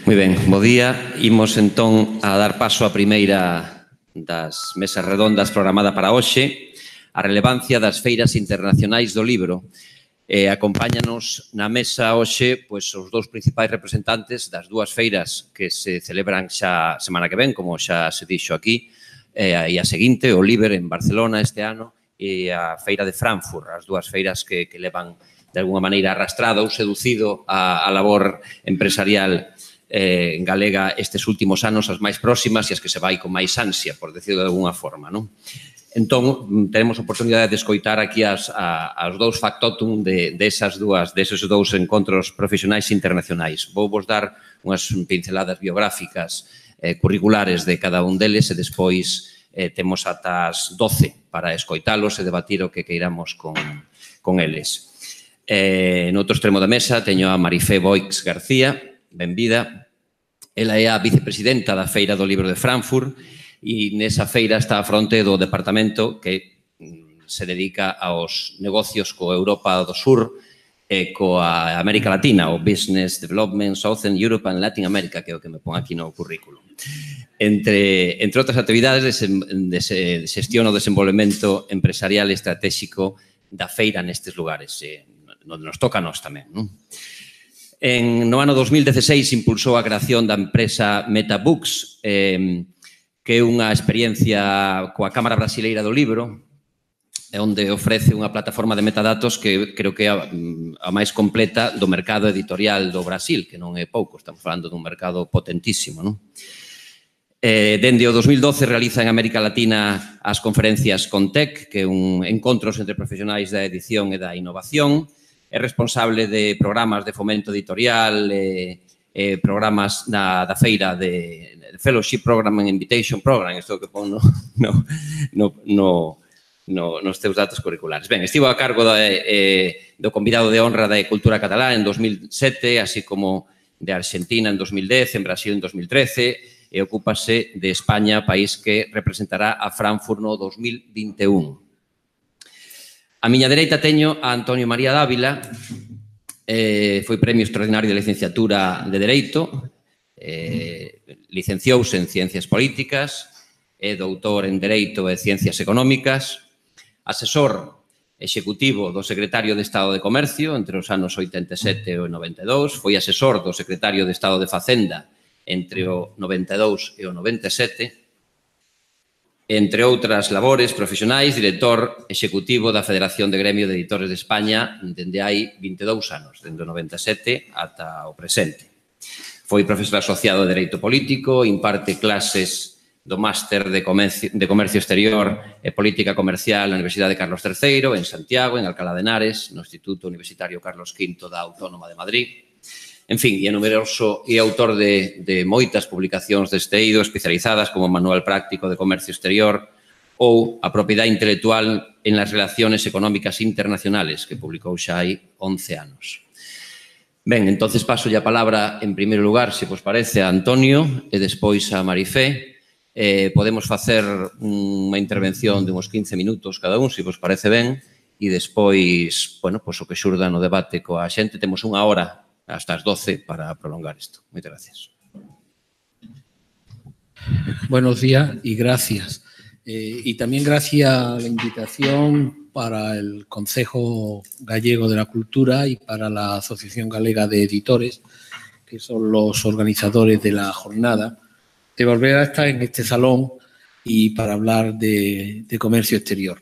Moi ben, bo día. Imos entón a dar paso á primeira das mesas redondas programada para hoxe, a relevancia das feiras internacionais do libro. Acompáñanos na mesa hoxe pois, os dous principais representantes das dúas feiras que se celebran xa semana que ven, como xa se dixo aquí, e a seguinte, o Liber en Barcelona este ano e a Feira de Frankfurt, as dúas feiras que levan de alguna maneira arrastrado ou seducido a labor empresarial galega estes últimos anos, as máis próximas e as que se vai con máis ansia, por decirlo de alguna forma, non? Entón, tenemos oportunidade de escoitar aquí aos dous factotum deses dous encontros profesionais internacionais. Vou vos dar unhas pinceladas biográficas curriculares de cada un deles e despois temos ata as 12 para escoitalos e debatir o que queiramos con eles. No outro extremo da mesa teño a Marifé Boix García, benvida. Ela é a vicepresidenta da Feira do Libro de Frankfurt e nesa feira está a fronte do departamento que se dedica aos negocios coa Europa do Sur e coa América Latina, o Business Development, Southern Europe and Latin America, que é o que me pon aquí no currículum. Entre outras actividades, xestión o desenvolvemento empresarial estratégico da feira nestes lugares, onde nos toca a nós tamén, non? No ano 2016 impulsou a creación da empresa MetaBooks, que é unha experiencia coa Cámara Brasileira do Libro, onde ofrece unha plataforma de metadatos que creo que é a máis completa do mercado editorial do Brasil, que non é pouco, estamos falando dun mercado potentísimo, non? Dende o 2012 realiza en América Latina as conferencias Contec, que é un encontros entre profesionais da edición e da innovación. É responsable de programas de fomento editorial, programas da feira de Fellowship Program and Invitation Program, isto que pon nos teus datos curriculares. Ben, estivo a cargo do convidado de honra da Cultura Catalá en 2007, así como de Argentina en 2010, en Brasil en 2013, e ocúpase de España, país que representará a Frankfurt no 2021. A miña dereita teño a Antonio María Dávila, foi Premio Extraordinario de Licenciatura de Dereito, licenciouse en Ciencias Políticas, é doutor en Dereito e Ciencias Económicas, asesor executivo do Secretario de Estado de Comercio entre os anos 87 e o 92, foi asesor do Secretario de Estado de Facenda entre o 92 e o 97, entre outras labores profesionais, director executivo da Federación de Gremio de Editores de España dende hai 22 anos, dende o 97 ata o presente. Foi profesor asociado de Dereito Político, imparte clases do Máster de Comercio Exterior e Política Comercial na Universidade Carlos III, en Santiago, en Alcalá de Henares, no Instituto Universitario Carlos V da Autónoma de Madrid. En fin, é numeroso e autor de moitas publicacións deste eido especializadas como Manual Práctico de Comercio Exterior ou A Propiedade Intelectual en las Relaciones Económicas Internacionales, que publicou xa hai 11 anos. Ben, entonces paso a palabra, en primeiro lugar, se vos parece, a Antonio e despois a Marifé. Podemos facer unha intervención de uns 15 minutos cada un, se vos parece ben, e despois, bueno, o que xurda no debate coa xente. Temos unha hora hasta as 12 para prolongar isto. Moitas gracias. Buenos días y gracias. Y también gracias a la invitación para el Consejo Gallego de la Cultura y para la Asociación Galega de Editores, que son los organizadores de la jornada, de volver a estar en este salón y para hablar de comercio exterior.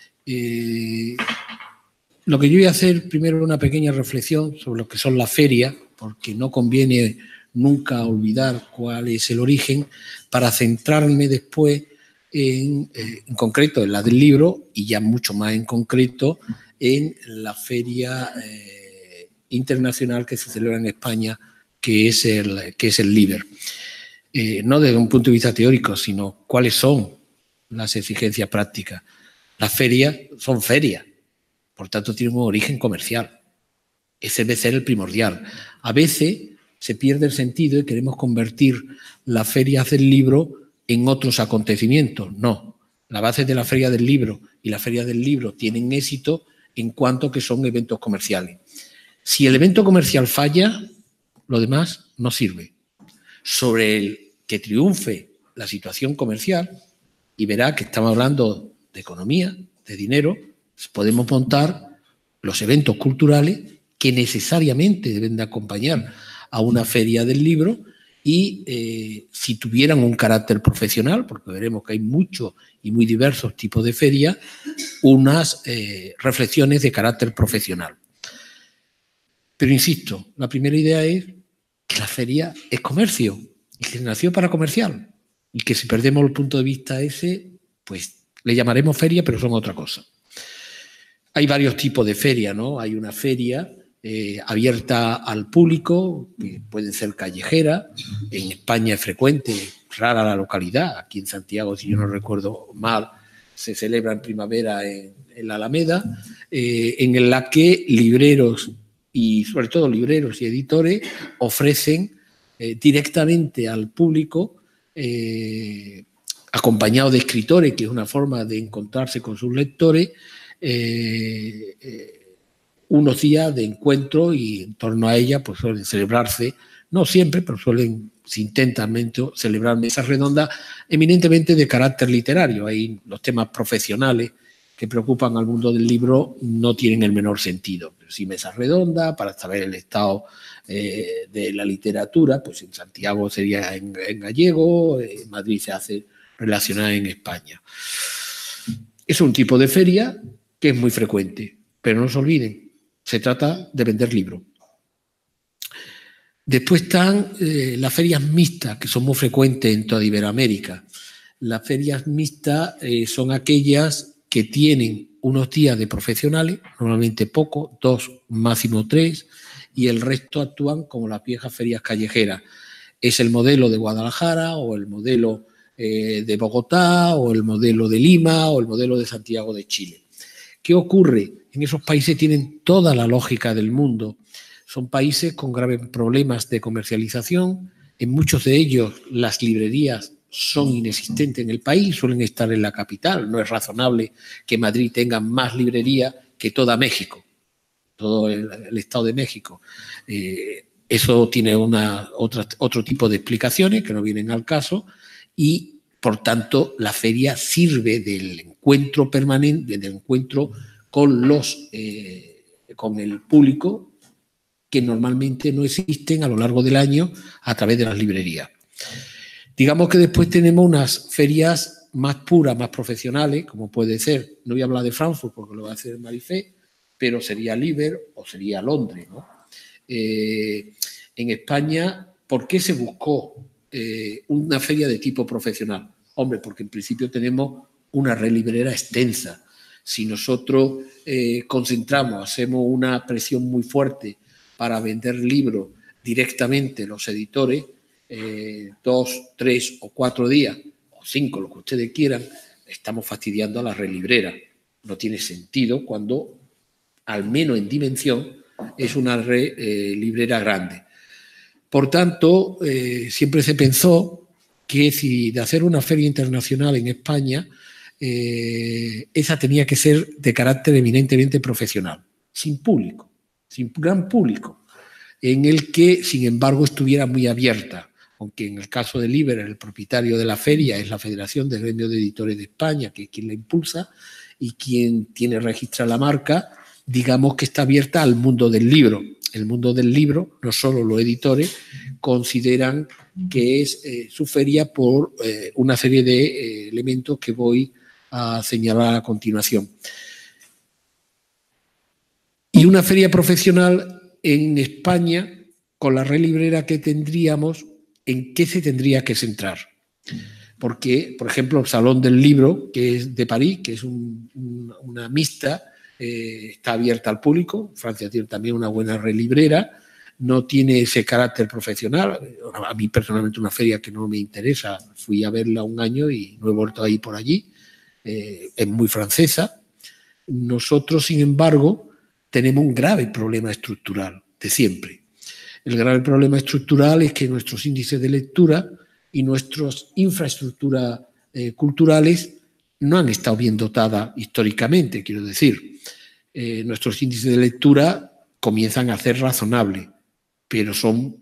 Lo que yo voy a hacer primero es una pequeña reflexión sobre lo que son las ferias, porque no conviene nunca olvidar cuál es el origen, para centrarme después en concreto en la del libro y ya mucho más en concreto en la feria internacional que se celebra en España, que es el Liber. No desde un punto de vista teórico, sino cuáles son las exigencias prácticas. Las ferias son ferias. Por tanto, tiene un origen comercial. Ese debe ser el primordial. A veces se pierde el sentido y queremos convertir las ferias del libro en otros acontecimientos. No. La base de la Feria del Libro y la Feria del Libro tienen éxito en cuanto que son eventos comerciales. Si el evento comercial falla, lo demás no sirve. sobre que triunfe la situación comercial y verá que estamos hablando de economía, de dinero, podemos montar los eventos culturales que necesariamente deben de acompañar a una feria del libro y si tuvieran un carácter profesional, porque veremos que hay muchos y muy diversos tipos de ferias, unas reflexiones de carácter profesional. Pero insisto, la primera idea es que la feria es comercio y que nació para comercial y que si perdemos el punto de vista ese, pues le llamaremos feria, pero son otra cosa. Hay varios tipos de feria, ¿no? Hay una feria abierta al público, que puede ser callejera. En España es frecuente, rara la localidad. Aquí en Santiago, si yo no recuerdo mal, se celebra en primavera en la Alameda, en la que libreros y sobre todo libreros y editores ofrecen directamente al público, acompañados de escritores, que es una forma de encontrarse con sus lectores, unos días de encuentro y en torno a ella pues suelen celebrarse, no siempre, pero se intentan celebrar mesas redondas eminentemente de carácter literario. Ahí los temas profesionales que preocupan al mundo del libro no tienen el menor sentido. Pero sí mesas redondas para saber el estado de la literatura, pues en Santiago sería en gallego, en Madrid se hace relacionada en España. Es un tipo de feria que es muy frecuente, pero no se olviden, se trata de vender libros. Después están las ferias mixtas, que son muy frecuentes en toda Iberoamérica. Las ferias mixtas son aquellas que tienen unos días de profesionales, normalmente pocos, 2, máximo 3, y el resto actúan como las viejas ferias callejeras. Es el modelo de Guadalajara o el modelo de Bogotá o el modelo de Lima o el modelo de Santiago de Chile. ¿Qué ocurre? En esos países tienen toda la lógica del mundo. Son países con graves problemas de comercialización. En muchos de ellos las librerías son inexistentes en el país, suelen estar en la capital. No es razonable que Madrid tenga más librerías que toda México, todo el Estado de México. Eso tiene otro tipo de explicaciones que no vienen al caso y, por tanto, la feria sirve del encuentro permanente, del encuentro con el público que normalmente no existen a lo largo del año a través de las librerías. Digamos que después tenemos unas ferias más puras, más profesionales, como puede ser, no voy a hablar de Frankfurt porque lo va a hacer Marifé, pero sería Liber o sería Londres, ¿no? En España, ¿por qué se buscó una feria de tipo profesional? Hombre, porque en principio tenemos una red librera extensa. Si nosotros concentramos, hacemos una presión muy fuerte para vender libros directamente los editores, 2, 3 o 4 días, o 5, lo que ustedes quieran, estamos fastidiando a la red librera. No tiene sentido cuando, al menos en dimensión, es una red librera grande. Por tanto, siempre se pensó que si de hacer una feria internacional en España, esa tenía que ser de carácter eminentemente profesional, sin público, sin gran público, en el que, sin embargo, estuviera muy abierta, aunque en el caso de Liber, el propietario de la feria es la Federación de Gremios de Editores de España, que es quien la impulsa y quien tiene registrada la marca, digamos que está abierta al mundo del libro. El mundo del libro, no solo los editores, consideran que es su feria por una serie de elementos que voy a señalar a continuación. Y una feria profesional en España, con la red librera que tendríamos, ¿en qué se tendría que centrar? Porque, por ejemplo, el Salón del Libro, que es de París, que es una mixta, está abierta al público. Francia tiene también una buena red librera, no tiene ese carácter profesional. A mí personalmente una feria que no me interesa, fui a verla un año y no he vuelto a ir por allí, es muy francesa. Nosotros, sin embargo, tenemos un grave problema estructural de siempre. El grave problema estructural es que nuestros índices de lectura y nuestras infraestructuras culturales no han estado bien dotadas históricamente, quiero decir. Nuestros índices de lectura comienzan a ser razonables, pero son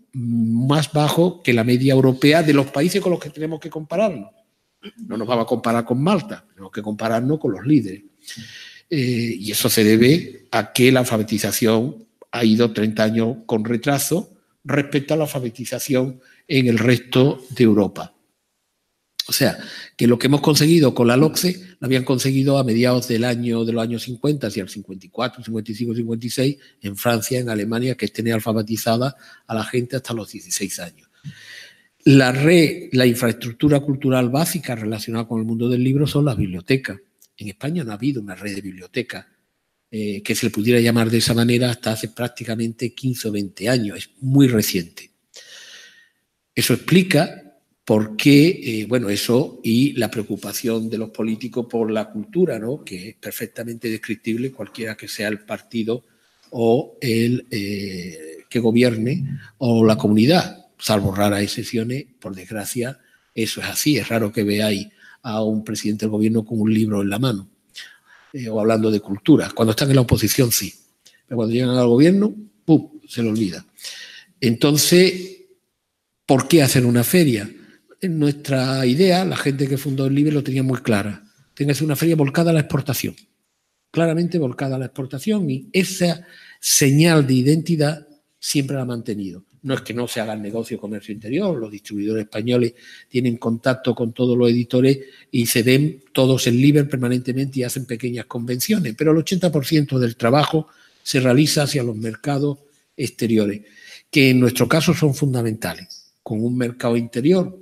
más bajo que la media europea de los países con los que tenemos que compararnos. No nos vamos a comparar con Malta, tenemos que compararnos con los líderes. Y eso se debe a que la alfabetización ha ido 30 años con retraso respecto a la alfabetización en el resto de Europa. O sea, que lo que hemos conseguido con la LOCSE lo habían conseguido a mediados de los años 50, hacia el 54, 55, 56, en Francia, en Alemania, que es tener alfabetizada a la gente hasta los 16 años. La infraestructura cultural básica relacionada con el mundo del libro son las bibliotecas. En España no ha habido una red de bibliotecas que se le pudiera llamar de esa manera hasta hace prácticamente 15 o 20 años. Es muy reciente. Eso explica por qué, bueno, eso y la preocupación de los políticos por la cultura, ¿no? Que es perfectamente descriptible cualquiera que sea el partido o el que gobierne o la comunidad, salvo raras excepciones. Por desgracia, eso es así. Es raro que veáis a un presidente del gobierno con un libro en la mano o hablando de cultura. Cuando están en la oposición, sí. Pero cuando llegan al gobierno, ¡pum!, se lo olvida. Entonces, ¿por qué hacer una feria? En nuestra idea, la gente que fundó el LIBER lo tenía muy clara. Tiene que ser una feria volcada a la exportación. Claramente volcada a la exportación, y esa señal de identidad siempre la ha mantenido. No es que no se haga el negocio comercio interior, los distribuidores españoles tienen contacto con todos los editores y se ven todos en LIBER permanentemente y hacen pequeñas convenciones, pero el 80% del trabajo se realiza hacia los mercados exteriores, que en nuestro caso son fundamentales, con un mercado interior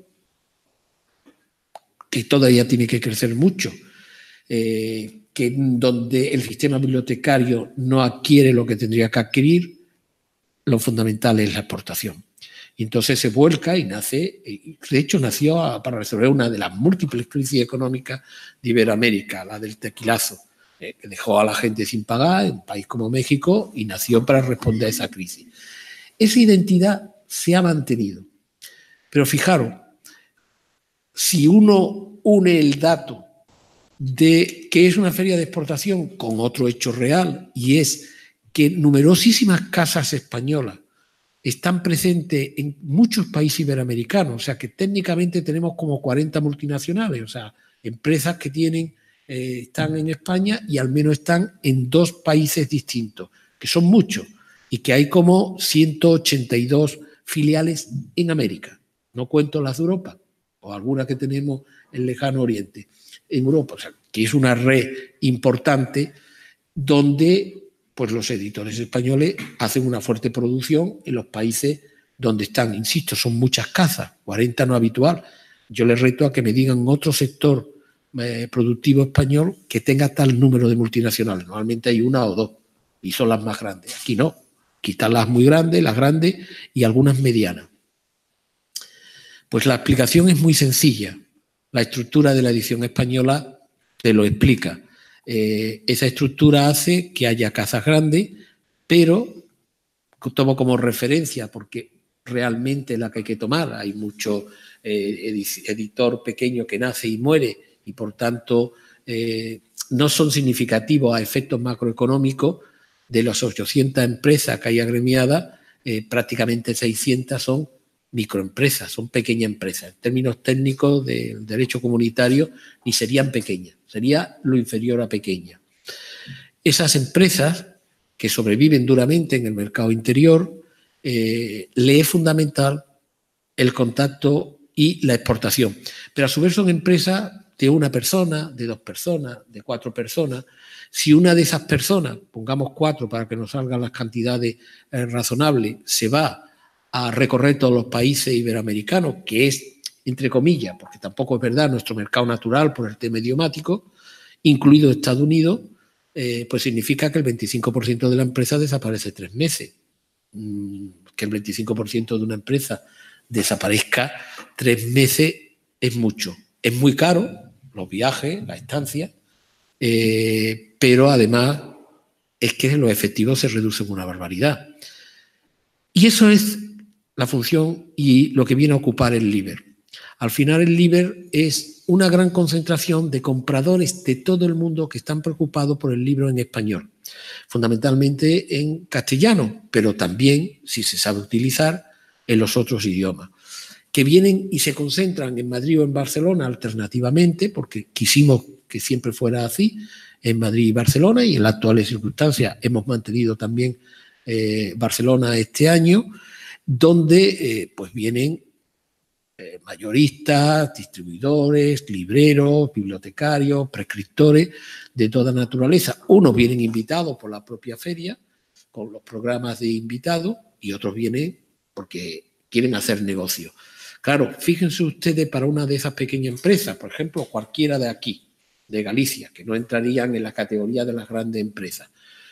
que todavía tiene que crecer mucho, que donde el sistema bibliotecario no adquiere lo que tendría que adquirir, lo fundamental es la exportación. Y entonces se vuelca y nace, de hecho nació para resolver una de las múltiples crisis económicas de Iberoamérica, la del tequilazo, que dejó a la gente sin pagar en un país como México y nació para responder a esa crisis. Esa identidad se ha mantenido. Pero fijaros, si uno une el dato de que es una feria de exportación con otro hecho real, y es que numerosísimas casas españolas están presentes en muchos países iberoamericanos, o sea que técnicamente tenemos como 40 multinacionales, o sea, empresas que están en España y al menos están en 2 países distintos, que son muchos, y que hay como 182 filiales en América. No cuento las de Europa, o algunas que tenemos en el Lejano Oriente, en Europa, o sea, que es una red importante donde pues los editores españoles hacen una fuerte producción en los países donde están. Insisto, son muchas casas, 40 no habitual. Yo les reto a que me digan otro sector productivo español que tenga tal número de multinacionales. Normalmente hay 1 o 2 y son las más grandes. Aquí no, aquí están las muy grandes, las grandes y algunas medianas. Pues la explicación es muy sencilla. La estructura de la edición española te lo explica. Esa estructura hace que haya casas grandes, pero tomo como referencia porque realmente es la que hay que tomar. Hay mucho editor pequeño que nace y muere y por tanto no son significativos a efectos macroeconómicos. De las 800 empresas que hay agremiadas, prácticamente 600 son microempresas, son pequeñas empresas. En términos técnicos del derecho comunitario, ni serían pequeñas, sería lo inferior a pequeña. Esas empresas que sobreviven duramente en el mercado interior, le es fundamental el contacto y la exportación. Pero a su vez son empresas de 1 persona, de 2 personas, de 4 personas. Si una de esas personas, pongamos 4 para que nos salgan las cantidades razonables, se va a recorrer todos los países iberoamericanos, que es, entre comillas, porque tampoco es verdad, nuestro mercado natural por el tema idiomático, incluido Estados Unidos, pues significa que el 25% de la empresa desaparece 3 meses. Que el 25% de una empresa desaparezca 3 meses es mucho. Es muy caro, los viajes, la estancia, pero además es que los efectivos se reducen una barbaridad. Y eso es la función y lo que viene a ocupar el LIBER. Al final el LIBER es una gran concentración de compradores de todo el mundo que están preocupados por el libro en español, fundamentalmente en castellano, pero también, si se sabe utilizar, en los otros idiomas, que vienen y se concentran en Madrid o en Barcelona alternativamente, porque quisimos que siempre fuera así, en Madrid y Barcelona, y en las actuales circunstancias hemos mantenido también Barcelona este año, donde pues vienen mayoristas, distribuidores, libreros, bibliotecarios, prescriptores de toda naturaleza. Unos vienen invitados por la propia feria, con los programas de invitados, y otros vienen porque quieren hacer negocio. Claro, fíjense ustedes, para una de esas pequeñas empresas, por ejemplo, cualquiera de aquí, de Galicia, que no entrarían en la categoría de las grandes empresas,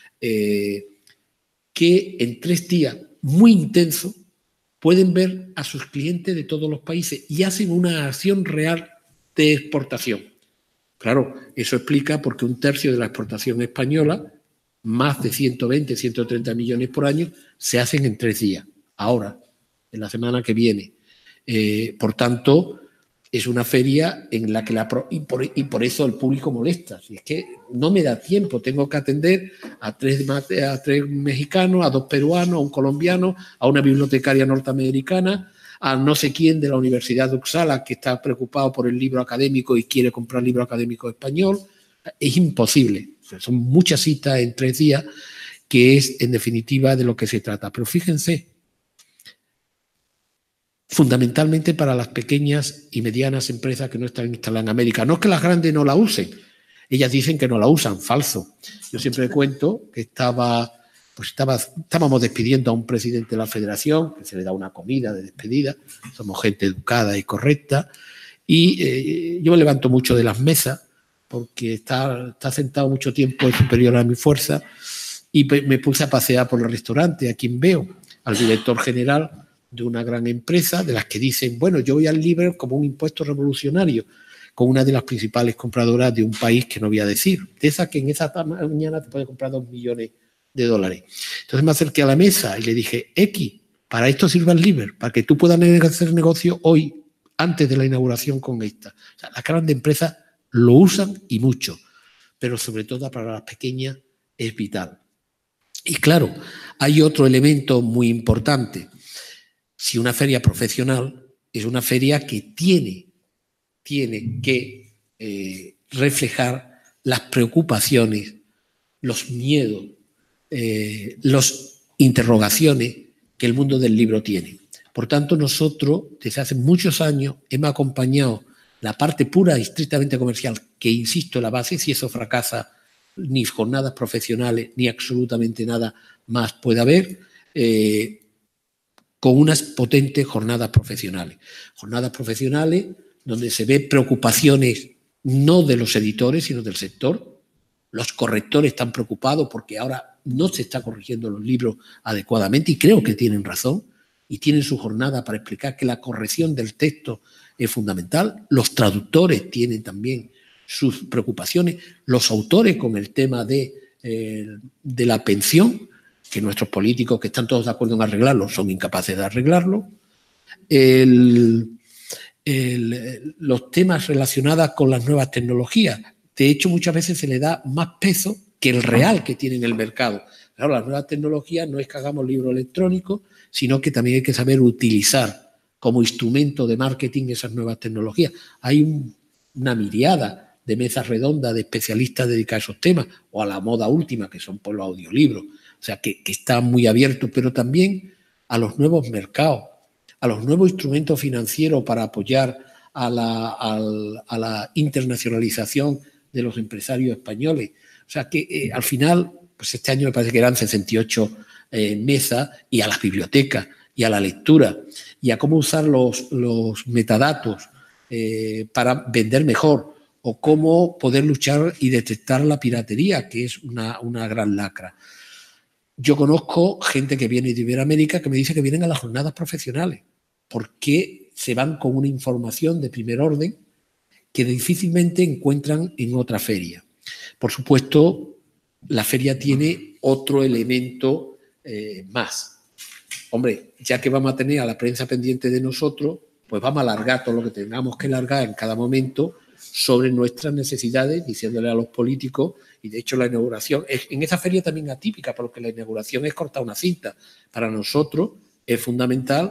que en 3 días muy intensos pueden ver a sus clientes de todos los países y hacen una acción real de exportación. Claro, eso explica por qué 1/3 de la exportación española, más de 120, 130 millones por año, se hacen en 3 días, ahora, en la semana que viene. Por tanto, es una feria en la que y por eso el público molesta. Si es que no me da tiempo, tengo que atender a 3 mexicanos, a 2 peruanos, a un colombiano, a una bibliotecaria norteamericana, a no sé quién de la Universidad de Uppsala que está preocupado por el libro académico y quiere comprar libro académico español. Es imposible. O sea, son muchas citas en 3 días, que es en definitiva de lo que se trata. Pero fíjense, fundamentalmente para las pequeñas y medianas empresas que no están instaladas en América. No es que las grandes no la usen, ellas dicen que no la usan, falso. Yo siempre cuento que estábamos despidiendo a un presidente de la federación, que se le da una comida de despedida, somos gente educada y correcta, y yo me levanto mucho de las mesas porque está sentado mucho tiempo es superior a mi fuerza, y me puse a pasear por el restaurante, a quien veo, al director general de una gran empresa, de las que dicen, bueno, yo voy al Liber como un impuesto revolucionario, con una de las principales compradoras de un país que no voy a decir, de esa que en esa mañana te puede comprar $2 millones. Entonces me acerqué a la mesa y le dije, X, para esto sirve el Liber, para que tú puedas hacer negocio hoy, antes de la inauguración con esta. O sea, las grandes empresas lo usan y mucho, pero sobre todo para las pequeñas es vital. Y claro, hay otro elemento muy importante. Si una feria profesional es una feria que tiene que reflejar las preocupaciones, los miedos, las interrogaciones que el mundo del libro tiene. Por tanto, nosotros desde hace muchos años hemos acompañado la parte pura y estrictamente comercial, que insisto, la base, si eso fracasa, ni jornadas profesionales ni absolutamente nada más puede haber, con unas potentes jornadas profesionales. Jornadas profesionales donde se ven preocupaciones no de los editores, sino del sector. Los correctores están preocupados porque ahora no se está corrigiendo los libros adecuadamente, y creo que tienen razón, y tienen su jornada para explicar que la corrección del texto es fundamental. Los traductores tienen también sus preocupaciones, los autores con el tema de la pensión, que nuestros políticos, que están todos de acuerdo en arreglarlo, son incapaces de arreglarlo. Los temas relacionados con las nuevas tecnologías. De hecho, muchas veces se le da más peso que el real que tiene en el mercado. Claro, las nuevas tecnologías no es que hagamos libros electrónicos, sino que también hay que saber utilizar como instrumento de marketing esas nuevas tecnologías. Hay una miriada de mesas redondas de especialistas dedicados a esos temas, o a la moda última, que son por los audiolibros. O sea, que está muy abierto, pero también a los nuevos mercados, a los nuevos instrumentos financieros para apoyar a la internacionalización de los empresarios españoles. O sea, que al final, pues este año me parece que eran 68 mesas, y a las bibliotecas, y a la lectura, y a cómo usar los metadatos para vender mejor, o cómo poder luchar y detectar la piratería, que es una gran lacra. Yo conozco gente que viene de Iberoamérica que me dice que vienen a las jornadas profesionales porque se van con una información de primer orden que difícilmente encuentran en otra feria. Por supuesto, la feria tiene otro elemento más. Hombre, ya que vamos a tener a la prensa pendiente de nosotros, pues vamos a alargar todo lo que tengamos que alargar en cada momento sobre nuestras necesidades, diciéndole a los políticos. Y de hecho la inauguración, en esa feria también atípica, porque la inauguración es cortar una cinta. Para nosotros es fundamental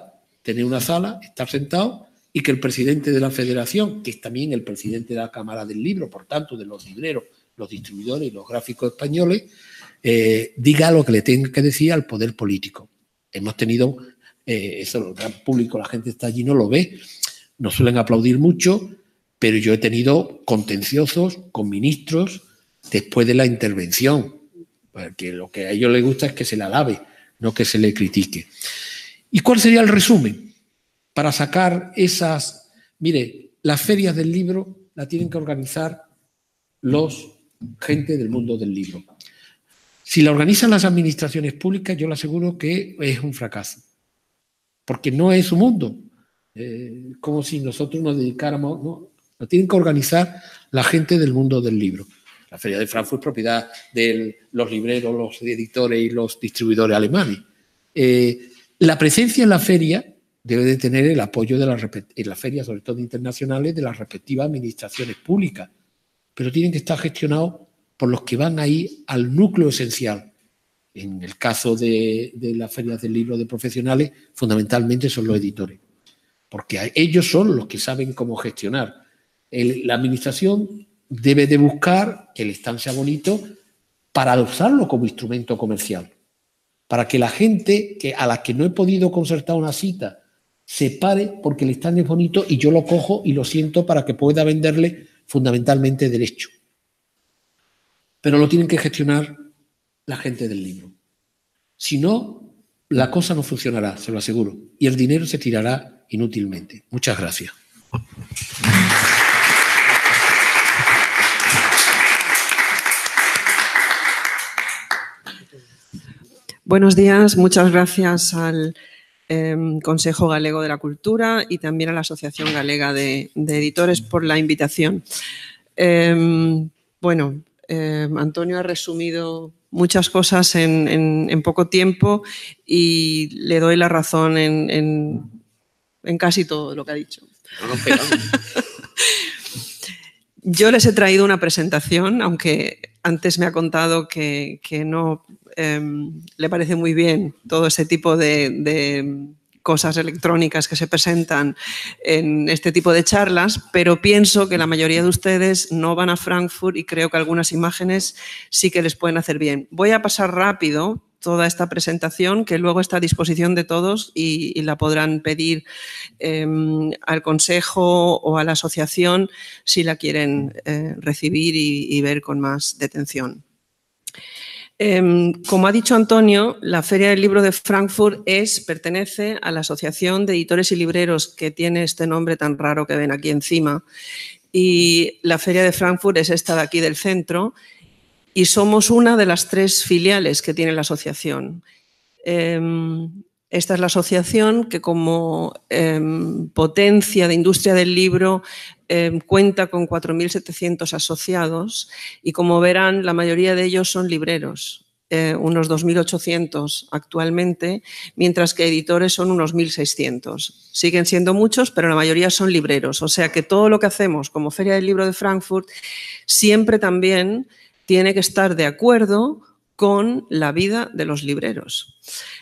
tener una sala, estar sentado y que el presidente de la federación, que es también el presidente de la Cámara del Libro, por tanto, de los libreros, los distribuidores y los gráficos españoles, diga lo que le tenga que decir al poder político. Hemos tenido, eso el gran público, la gente está allí, no lo ve, nos suelen aplaudir mucho, pero yo he tenido contenciosos con ministros después de la intervención, porque lo que a ellos les gusta es que se le alabe, no que se le critique. ¿Y cuál sería el resumen? Para sacar esas... Mire, las ferias del libro la tienen que organizar gente del mundo del libro. Si la organizan las administraciones públicas, yo le aseguro que es un fracaso, porque no es su mundo. Como si nosotros nos dedicáramos... No, lo tienen que organizar la gente del mundo del libro. La Feria de Frankfurt es propiedad de los libreros, los editores y los distribuidores alemanes. La presencia en la feria debe de tener el apoyo en las ferias, sobre todo internacionales, de las respectivas administraciones públicas, pero tienen que estar gestionados por los que van ahí al núcleo esencial. En el caso de las ferias del libro de profesionales, fundamentalmente son los editores, porque ellos son los que saben cómo gestionar. La administración debe de buscar que el stand sea bonito para usarlo como instrumento comercial, para que la gente a la que no he podido concertar una cita se pare porque el stand es bonito y yo lo cojo y lo siento para que pueda venderle fundamentalmente derecho. Pero lo tienen que gestionar la gente del libro. Si no, la cosa no funcionará, se lo aseguro, y el dinero se tirará inútilmente. Muchas gracias. Buenos días, muchas gracias al Consejo Galego de la Cultura y también a la Asociación Galega de Editores por la invitación. Antonio ha resumido muchas cosas en poco tiempo y le doy la razón en casi todo lo que ha dicho. Yo les he traído una presentación, aunque antes me ha contado que no le parece muy bien todo ese tipo de cosas electrónicas que se presentan en este tipo de charlas, pero pienso que la mayoría de ustedes no van a Frankfurt y creo que algunas imágenes sí que les pueden hacer bien. Voy a pasar rápido toda esta presentación, que luego está a disposición de todos y la podrán pedir al Consejo o a la asociación si la quieren recibir y ver con más detención. Como ha dicho Antonio, la Feria del Libro de Frankfurt pertenece a la Asociación de Editores y Libreros, que tiene este nombre tan raro que ven aquí encima, y la Feria de Frankfurt es esta de aquí del centro, y somos una de las 3 filiales que tiene la asociación. Esta es la asociación que, como potencia de industria del libro, cuenta con 4.700 asociados y, como verán, la mayoría de ellos son libreros, unos 2.800 actualmente, mientras que editores son unos 1.600. Siguen siendo muchos, pero la mayoría son libreros. O sea que todo lo que hacemos como Feria del Libro de Frankfurt siempre también tiene que estar de acuerdo con la vida de los libreros.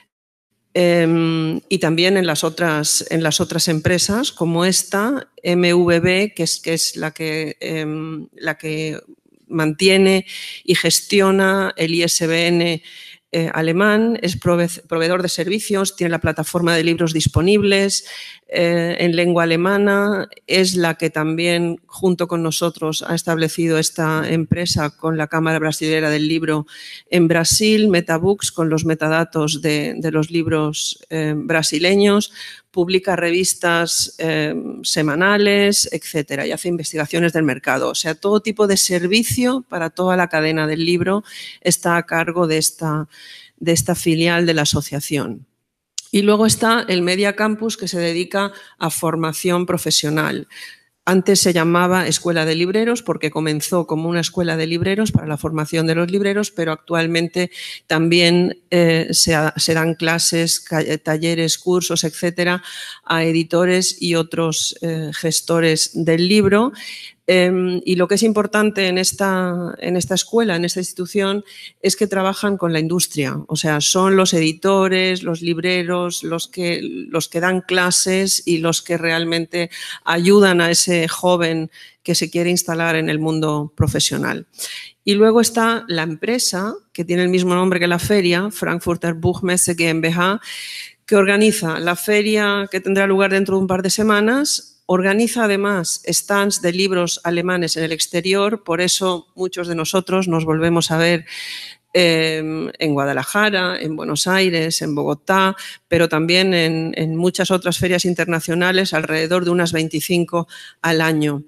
Y también en las otras empresas como esta, MVB, que es la que mantiene y gestiona el ISBN alemán, es proveedor de servicios, tiene la plataforma de libros disponibles en lengua alemana, es la que también junto con nosotros ha establecido esta empresa con la Cámara Brasilera del Libro en Brasil, Metabooks, con los metadatos de los libros brasileños, publica revistas semanales, etcétera, y hace investigaciones del mercado. O sea, todo tipo de servicio para toda la cadena del libro está a cargo de esta filial de la asociación. Y luego está el Media Campus, que se dedica a formación profesional. Antes se llamaba Escuela de Libreros porque comenzó como una escuela de libreros para la formación de los libreros, pero actualmente también se dan clases, talleres, cursos, etcétera, a editores y otros gestores del libro. Y lo que es importante en esta escuela, en esta institución, es que trabajan con la industria. O sea, son los editores, los libreros, los que dan clases y los que realmente ayudan a ese joven que se quiere instalar en el mundo profesional. Y luego está la empresa, que tiene el mismo nombre que la feria, Frankfurter Buchmesse GmbH, que organiza la feria que tendrá lugar dentro de un par de semanas. Organiza además stands de libros alemanes en el exterior, por eso muchos de nosotros nos volvemos a ver en Guadalajara, en Buenos Aires, en Bogotá, pero también en muchas otras ferias internacionales, alrededor de unas 25 al año.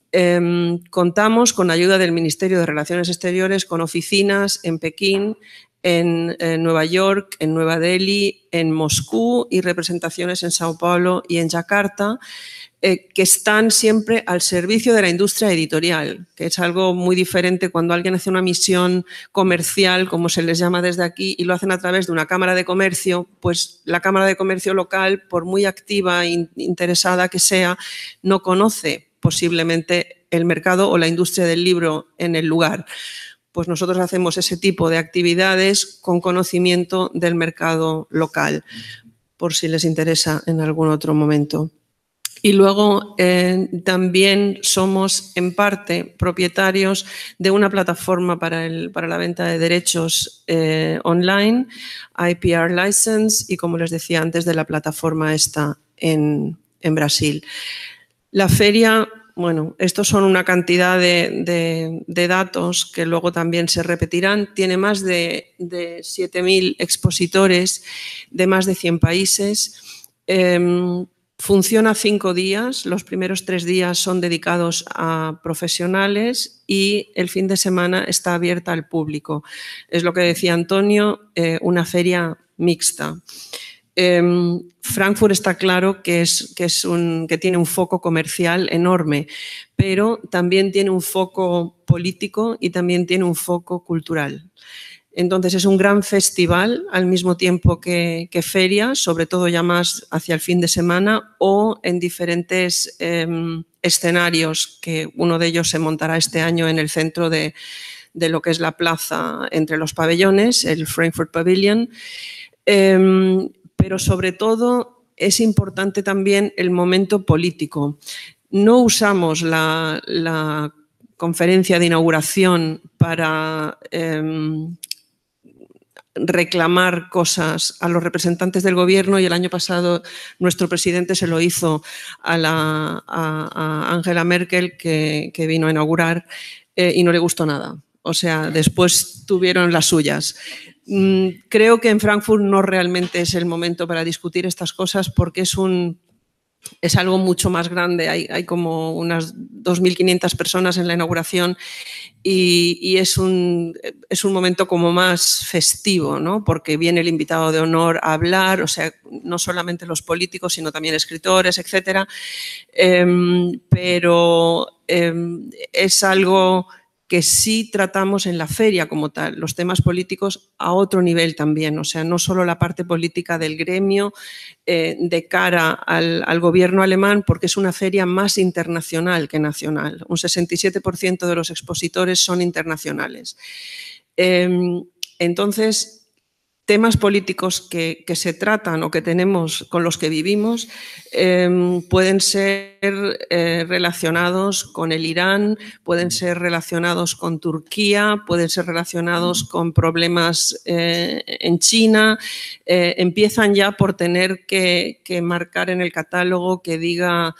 Contamos con ayuda del Ministerio de Relaciones Exteriores, con oficinas en Pekín, en Nueva York, en Nueva Delhi, en Moscú y representaciones en Sao Paulo y en Yakarta, que están siempre al servicio de la industria editorial, que es algo muy diferente cuando alguien hace una misión comercial, como se les llama desde aquí, y lo hacen a través de una cámara de comercio, pues la cámara de comercio local, por muy activa e interesada que sea, no conoce posiblemente el mercado o la industria del libro en el lugar. Pues nosotros hacemos ese tipo de actividades con conocimiento del mercado local, por si les interesa en algún otro momento. Y luego también somos en parte propietarios de una plataforma para la venta de derechos online, IPR License, y como les decía antes, de la plataforma esta en Brasil. La feria, bueno, estos son una cantidad de datos que luego también se repetirán. Tiene más de 7.000 expositores de más de 100 países. Funciona 5 días, los primeros 3 días son dedicados a profesionales y el fin de semana está abierta al público. Es lo que decía Antonio, una feria mixta. Frankfurt está claro que tiene un foco comercial enorme, pero también tiene un foco político y también tiene un foco cultural. Entonces es un gran festival al mismo tiempo que feria, sobre todo ya más hacia el fin de semana o en diferentes escenarios, que uno de ellos se montará este año en el centro de lo que es la plaza entre los pabellones, el Frankfurt Pavilion. Pero sobre todo es importante también el momento político. No usamos la conferencia de inauguración para reclamar cosas a los representantes del gobierno, y el año pasado nuestro presidente se lo hizo a Angela Merkel, que vino a inaugurar, y no le gustó nada. O sea, después tuvieron las suyas. Creo que en Frankfurt no realmente es el momento para discutir estas cosas, porque es algo mucho más grande. Hay como unas 2.500 personas en la inauguración y es un momento como más festivo, ¿no? Porque viene el invitado de honor a hablar, o sea, no solamente los políticos, sino también escritores, etcétera. Pero es algo que sí tratamos en la feria como tal, los temas políticos a otro nivel también, o sea, no solo la parte política del gremio de cara al gobierno alemán, porque es una feria más internacional que nacional. Un 67% de los expositores son internacionales. Entonces, temas políticos que se tratan o que tenemos, con los que vivimos, pueden ser relacionados con el Irán, pueden ser relacionados con Turquía, pueden ser relacionados con problemas en China. Empiezan ya por tener que marcar en el catálogo que diga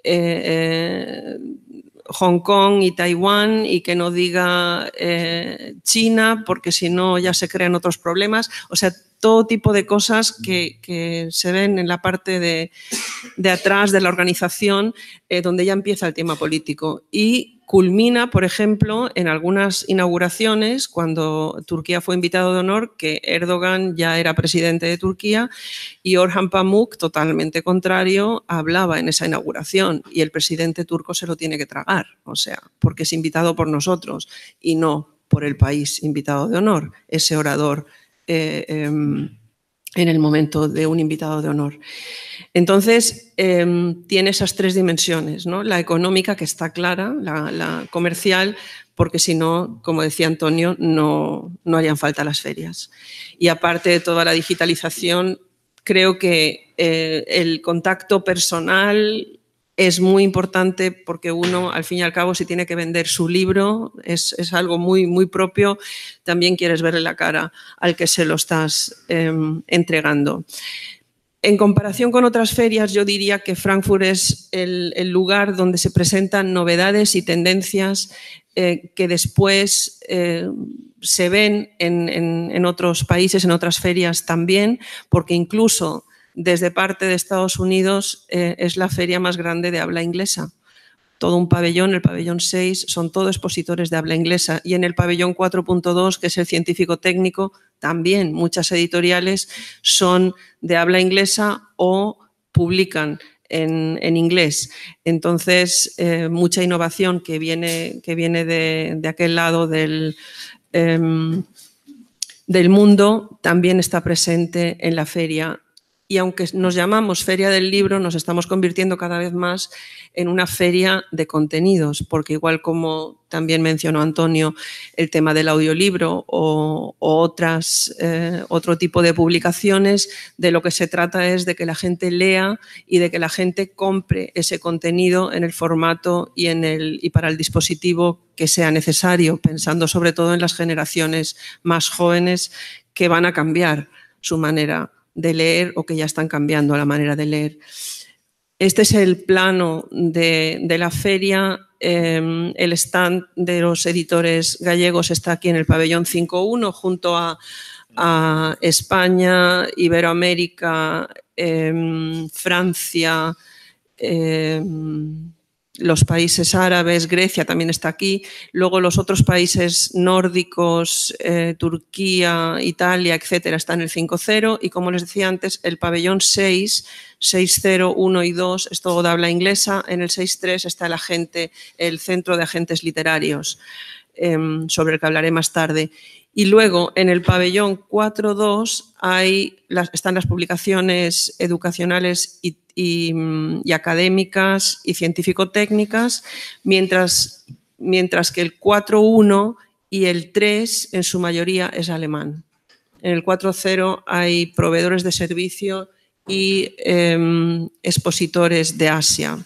Hong Kong y Taiwán y que no diga China, porque si no ya se crean otros problemas. O sea, todo tipo de cosas que se ven en la parte de atrás de la organización, donde ya empieza el tema político. Y culmina, por ejemplo, en algunas inauguraciones, cuando Turquía fue invitado de honor, que Erdogan ya era presidente de Turquía y Orhan Pamuk, totalmente contrario, hablaba en esa inauguración y el presidente turco se lo tiene que tragar, o sea, porque es invitado por nosotros y no por el país invitado de honor, ese orador en el momento de un invitado de honor. Entonces, tiene esas tres dimensiones, ¿no? La económica, que está clara, la comercial, porque si no, como decía Antonio, no harían falta las ferias. Y aparte de toda la digitalización, creo que el contacto personal es muy importante, porque uno, al fin y al cabo, si tiene que vender su libro, es algo muy, muy propio. También quieres verle la cara al que se lo estás entregando. En comparación con otras ferias, yo diría que Frankfurt es el lugar donde se presentan novedades y tendencias que después se ven en otros países, en otras ferias también, porque incluso desde parte de Estados Unidos es la feria más grande de habla inglesa. Todo un pabellón, el pabellón 6, son todos expositores de habla inglesa, y en el pabellón 4.2, que es el científico técnico, también muchas editoriales son de habla inglesa o publican en inglés. Entonces, mucha innovación que viene de aquel lado del mundo también está presente en la feria. Y aunque nos llamamos Feria del Libro, nos estamos convirtiendo cada vez más en una feria de contenidos, porque igual como también mencionó Antonio el tema del audiolibro o otro tipo de publicaciones, de lo que se trata es de que la gente lea y de que la gente compre ese contenido en el formato y para el dispositivo que sea necesario, pensando sobre todo en las generaciones más jóvenes que van a cambiar su manera de leer o que ya están cambiando la manera de leer. Este es el plano de la feria. El stand de los editores gallegos está aquí en el pabellón 5.1, junto a España, Iberoamérica, Francia, los países árabes, Grecia también está aquí, luego los otros países nórdicos, Turquía, Italia, etcétera, están en el 5.0, y como les decía antes, el pabellón 6, 6.0, 1 y 2 es todo de habla inglesa. En el 6.3 está el Centro de Agentes Literarios, sobre el que hablaré más tarde. Y luego en el pabellón 4.2 están las publicaciones educacionales y académicas y científico-técnicas, mientras que el 4.1 y el 3 en su mayoría es alemán. En el 4.0 hay proveedores de servicio y expositores de Asia.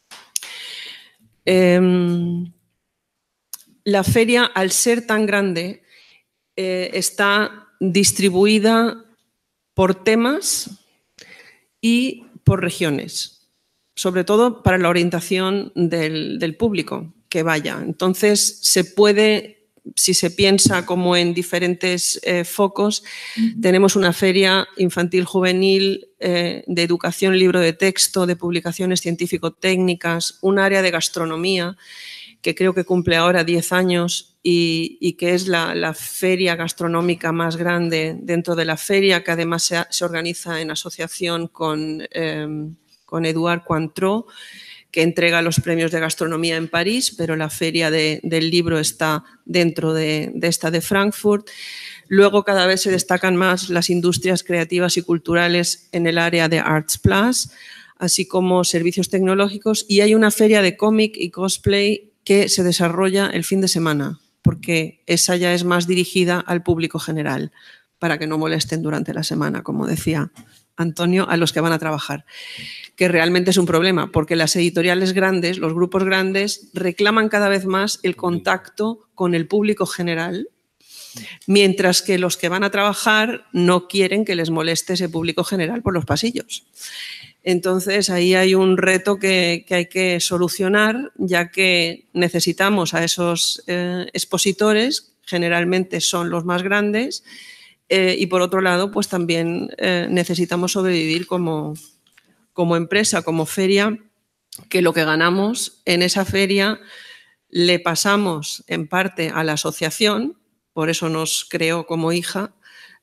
La feria, al ser tan grande, está distribuida por temas y por regiones, sobre todo para la orientación del público que vaya. Entonces, se puede, si se piensa como en diferentes focos, tenemos una feria infantil juvenil de educación, libro de texto, de publicaciones científico-técnicas, un área de gastronomía, que creo que cumple ahora 10 años y que es la feria gastronómica más grande dentro de la feria, que además se organiza en asociación con Eduard Cointreau, que entrega los premios de gastronomía en París, pero la feria del libro está dentro de esta de Frankfurt. Luego cada vez se destacan más las industrias creativas y culturales en el área de Arts Plus, así como servicios tecnológicos, y hay una feria de cómic y cosplay que se desarrolla el fin de semana, porque esa ya es más dirigida al público general, para que no molesten durante la semana, como decía Antonio, a los que van a trabajar, que realmente es un problema, porque las editoriales grandes, los grupos grandes, reclaman cada vez más el contacto con el público general, mientras que los que van a trabajar no quieren que les moleste ese público general por los pasillos. Entonces, ahí hay un reto que hay que solucionar, ya que necesitamos a esos expositores, generalmente son los más grandes, y por otro lado, pues también necesitamos sobrevivir como empresa, como feria, que lo que ganamos en esa feria le pasamos en parte a la asociación, por eso nos creó como hija,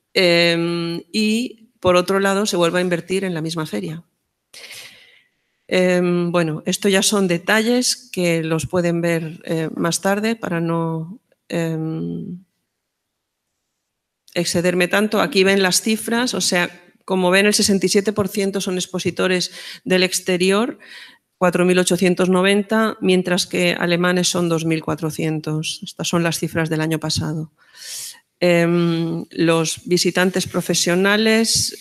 y por otro lado se vuelve a invertir en la misma feria. Bueno, esto ya son detalles que los pueden ver más tarde para no excederme tanto. Aquí ven las cifras, o sea, Como ven, el 67% son expositores del exterior, 4.890, mientras que alemanes son 2.400. Estas son las cifras del año pasado. Los visitantes profesionales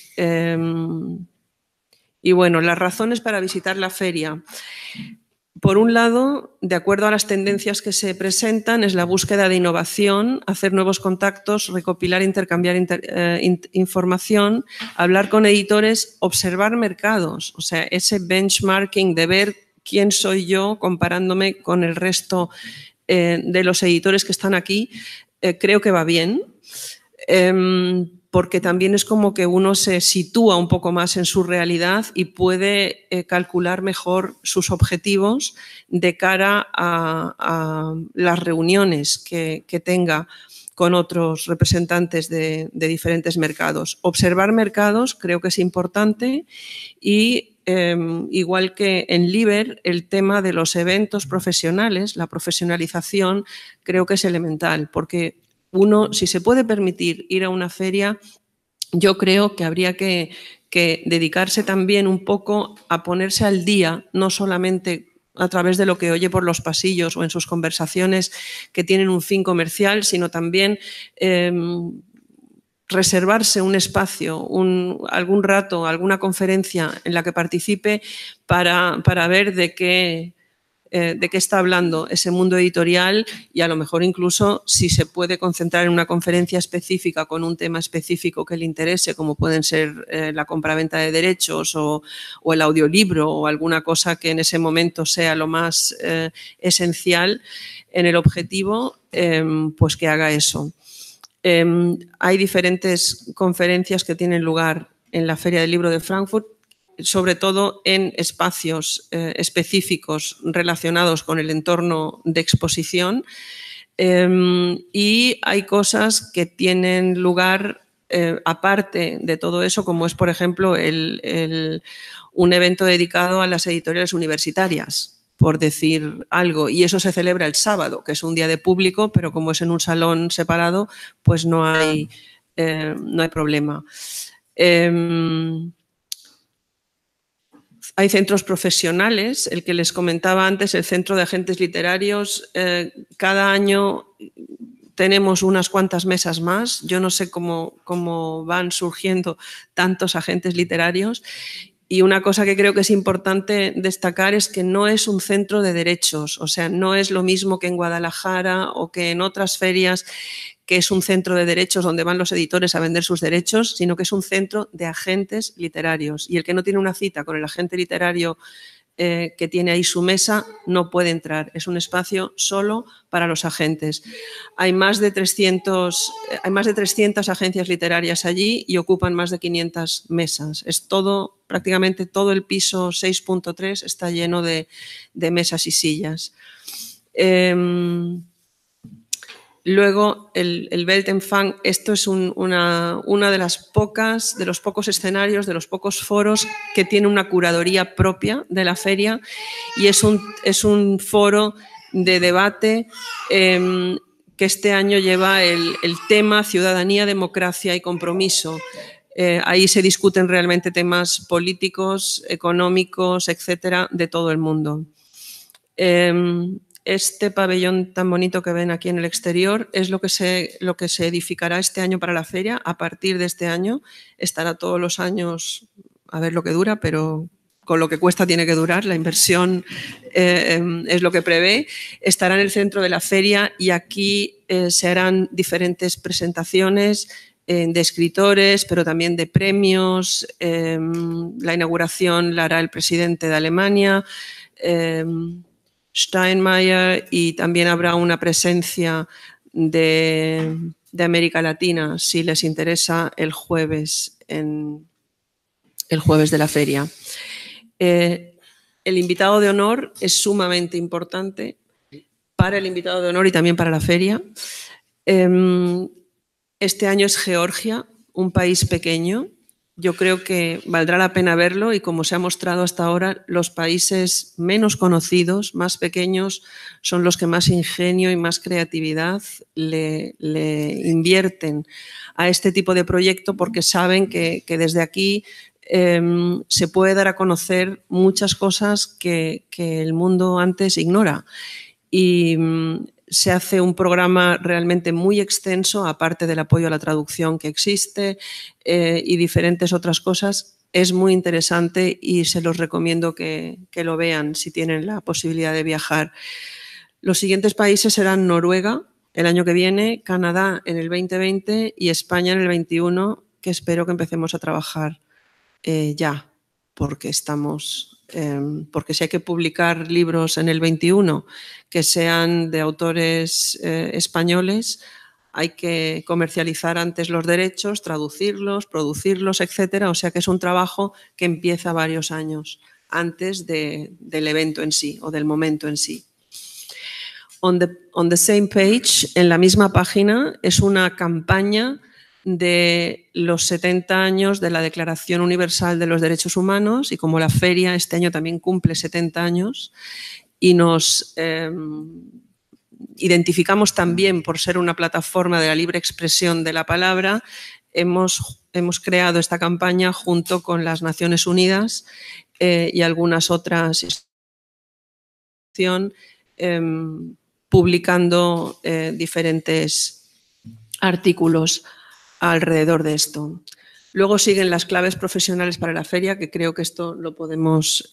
y bueno, las razones para visitar la feria. Por un lado, de acuerdo a las tendencias que se presentan, es la búsqueda de innovación, hacer nuevos contactos, recopilar, intercambiar información, hablar con editores, observar mercados, o sea, ese benchmarking de ver quién soy yo comparándome con el resto de los editores que están aquí, creo que va bien. Porque también es como que uno se sitúa un poco más en su realidad y puede calcular mejor sus objetivos de cara a las reuniones que tenga con otros representantes de diferentes mercados. Observar mercados creo que es importante y igual que en Liber, el tema de los eventos profesionales, la profesionalización, creo que es elemental porque uno, si se puede permitir ir a una feria, yo creo que habría que dedicarse también un poco a ponerse al día, no solamente a través de lo que oye por los pasillos o en sus conversaciones que tienen un fin comercial, sino también reservarse un espacio, algún rato, alguna conferencia en la que participe para ver de qué está hablando ese mundo editorial y a lo mejor incluso si se puede concentrar en una conferencia específica con un tema específico que le interese, como pueden ser la compraventa de derechos o el audiolibro o alguna cosa que en ese momento sea lo más esencial en el objetivo, pues que haga eso. Hay diferentes conferencias que tienen lugar en la Feria del Libro de Frankfurt, sobre todo en espacios específicos relacionados con el entorno de exposición y hay cosas que tienen lugar aparte de todo eso, como es, por ejemplo, un evento dedicado a las editoriales universitarias, por decir algo, y eso se celebra el sábado, que es un día de público, pero como es en un salón separado, pues no hay problema. Hay centros profesionales, el que les comentaba antes, el Centro de Agentes Literarios. Cada año tenemos unas cuantas mesas más. Yo no sé cómo van surgiendo tantos agentes literarios. Y una cosa que creo que es importante destacar es que no es un centro de derechos, o sea, no es lo mismo que en Guadalajara o que en otras ferias, que es un centro de derechos donde van los editores a vender sus derechos, sino que es un centro de agentes literarios. Y el que no tiene una cita con el agente literario que tiene ahí su mesa no puede entrar. Es un espacio solo para los agentes. Hay más de 300 agencias literarias allí y ocupan más de 500 mesas. Es todo, prácticamente todo el piso 6.3 está lleno de mesas y sillas. Luego, el Weltenfang, esto es una de los pocos escenarios, de los pocos foros que tiene una curaduría propia de la feria y es un foro de debate que este año lleva el tema Ciudadanía, Democracia y Compromiso. Ahí se discuten realmente temas políticos, económicos, etcétera, de todo el mundo. Este pabellón tan bonito que ven aquí en el exterior es lo que se edificará este año para la feria. A partir de este año estará todos los años, a ver lo que dura, pero con lo que cuesta tiene que durar. La inversión es lo que prevé. Estará en el centro de la feria y aquí se harán diferentes presentaciones de escritores, pero también de premios. La inauguración la hará el presidente de Alemania, Steinmeier, y también habrá una presencia de América Latina, si les interesa, el jueves de la feria. El invitado de honor es sumamente importante para el invitado de honor y también para la feria. Este año es Georgia, un país pequeño, yo creo que valdrá la pena verlo y, como se ha mostrado hasta ahora, los países menos conocidos, más pequeños, son los que más ingenio y más creatividad le invierten a este tipo de proyecto, porque saben que desde aquí se puede dar a conocer muchas cosas que el mundo antes ignora. Y se hace un programa realmente muy extenso, aparte del apoyo a la traducción que existe y diferentes otras cosas. Es muy interesante y se los recomiendo que lo vean si tienen la posibilidad de viajar. Los siguientes países serán Noruega el año que viene, Canadá en el 2020 y España en el 21, que espero que empecemos a trabajar ya, porque porque si hay que publicar libros en el 21 que sean de autores españoles, hay que comercializar antes los derechos, traducirlos, producirlos, etcétera. O sea que es un trabajo que empieza varios años antes del evento en sí o del momento en sí. On the same page, en la misma página, es una campaña de los 70 años de la Declaración Universal de los Derechos Humanos, y como la feria este año también cumple 70 años y nos identificamos también por ser una plataforma de la libre expresión de la palabra, hemos creado esta campaña junto con las Naciones Unidas y algunas otras instituciones, publicando diferentes artículos alrededor de esto. Luego siguen las claves profesionales para la feria, que creo que esto lo podemos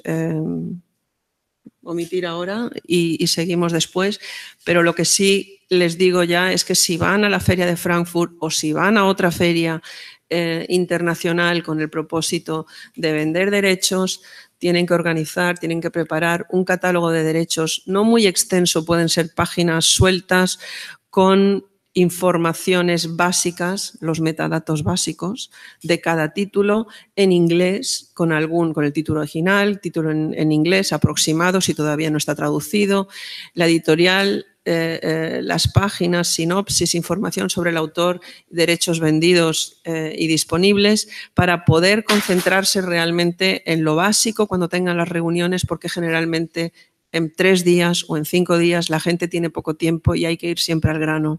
omitir ahora y seguimos después, pero lo que sí les digo ya es que si van a la feria de Frankfurt o si van a otra feria internacional con el propósito de vender derechos, tienen que organizar, tienen que preparar un catálogo de derechos no muy extenso, pueden ser páginas sueltas con informaciones básicas, los metadatos básicos de cada título en inglés, con el título original, título en inglés aproximado si todavía no está traducido, la editorial, las páginas, sinopsis, información sobre el autor, derechos vendidos y disponibles, para poder concentrarse realmente en lo básico cuando tengan las reuniones, porque generalmente en 3 días o en 5 días la gente tiene poco tiempo y hay que ir siempre al grano.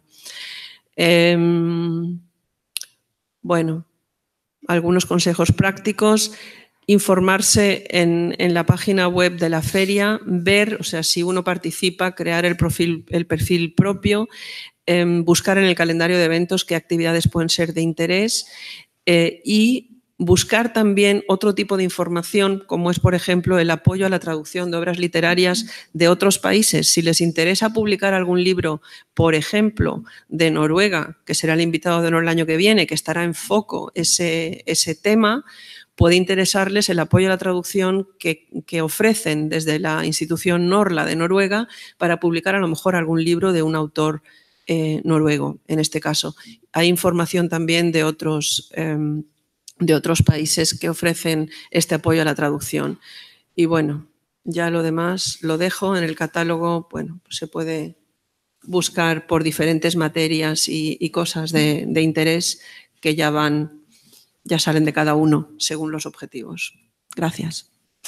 Bueno, algunos consejos prácticos: informarse en la página web de la feria, ver, o sea, si uno participa, crear el perfil propio, buscar en el calendario de eventos qué actividades pueden ser de interés y buscar también otro tipo de información, como es, por ejemplo, el apoyo a la traducción de obras literarias de otros países. Si les interesa publicar algún libro, por ejemplo, de Noruega, que será el invitado de honor el año que viene, que estará en foco ese tema, puede interesarles el apoyo a la traducción que ofrecen desde la institución Norla de Noruega para publicar a lo mejor algún libro de un autor noruego, en este caso. Hay información también de otros países que ofrecen este apoyo a la traducción. Y bueno, ya lo demás lo dejo. En el catálogo, bueno, pues se puede buscar por diferentes materias y cosas de interés que ya salen de cada uno según los objetivos. Gracias.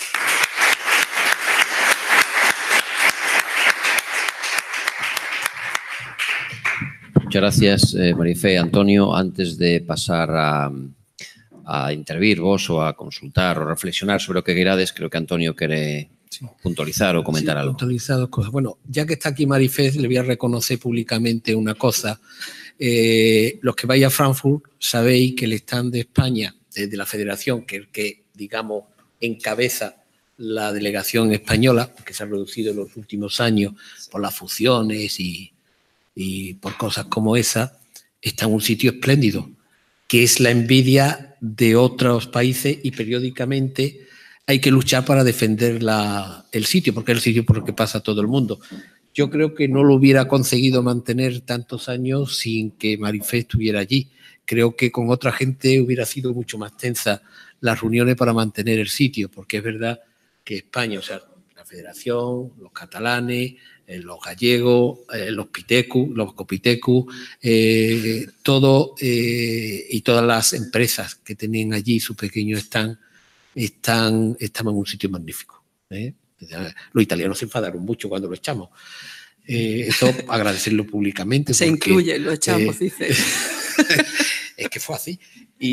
Muchas gracias, Marifé. Antonio, antes de pasar a intervir vos o a consultar o reflexionar sobre lo que querades, creo que Antonio quiere puntualizar o comentar algo. Puntualizar 2 cosas. Bueno, ya que está aquí Marifé, le voy a reconocer públicamente una cosa. Los que vais a Frankfurt sabéis que el stand de España, desde la Federación, que es el que, digamos, encabeza la delegación española, que se ha reducido en los últimos años por las fusiones y por cosas como esa, está en un sitio espléndido, que es la envidia de otros países, y periódicamente hay que luchar para defender el sitio, porque es el sitio por el que pasa todo el mundo. Yo creo que no lo hubiera conseguido mantener tantos años sin que Marifé estuviera allí. Creo que con otra gente hubiera sido mucho más tensa las reuniones para mantener el sitio, porque es verdad que España, o sea, la Federación, los catalanes, los gallegos, los pitecus, los copitecus, todo, y todas las empresas que tenían allí su pequeño stand, estaban en un sitio magnífico. Los italianos se enfadaron mucho cuando lo echamos. Esto agradecerlo públicamente. Se incluye, lo echamos, dice. Es que fue así.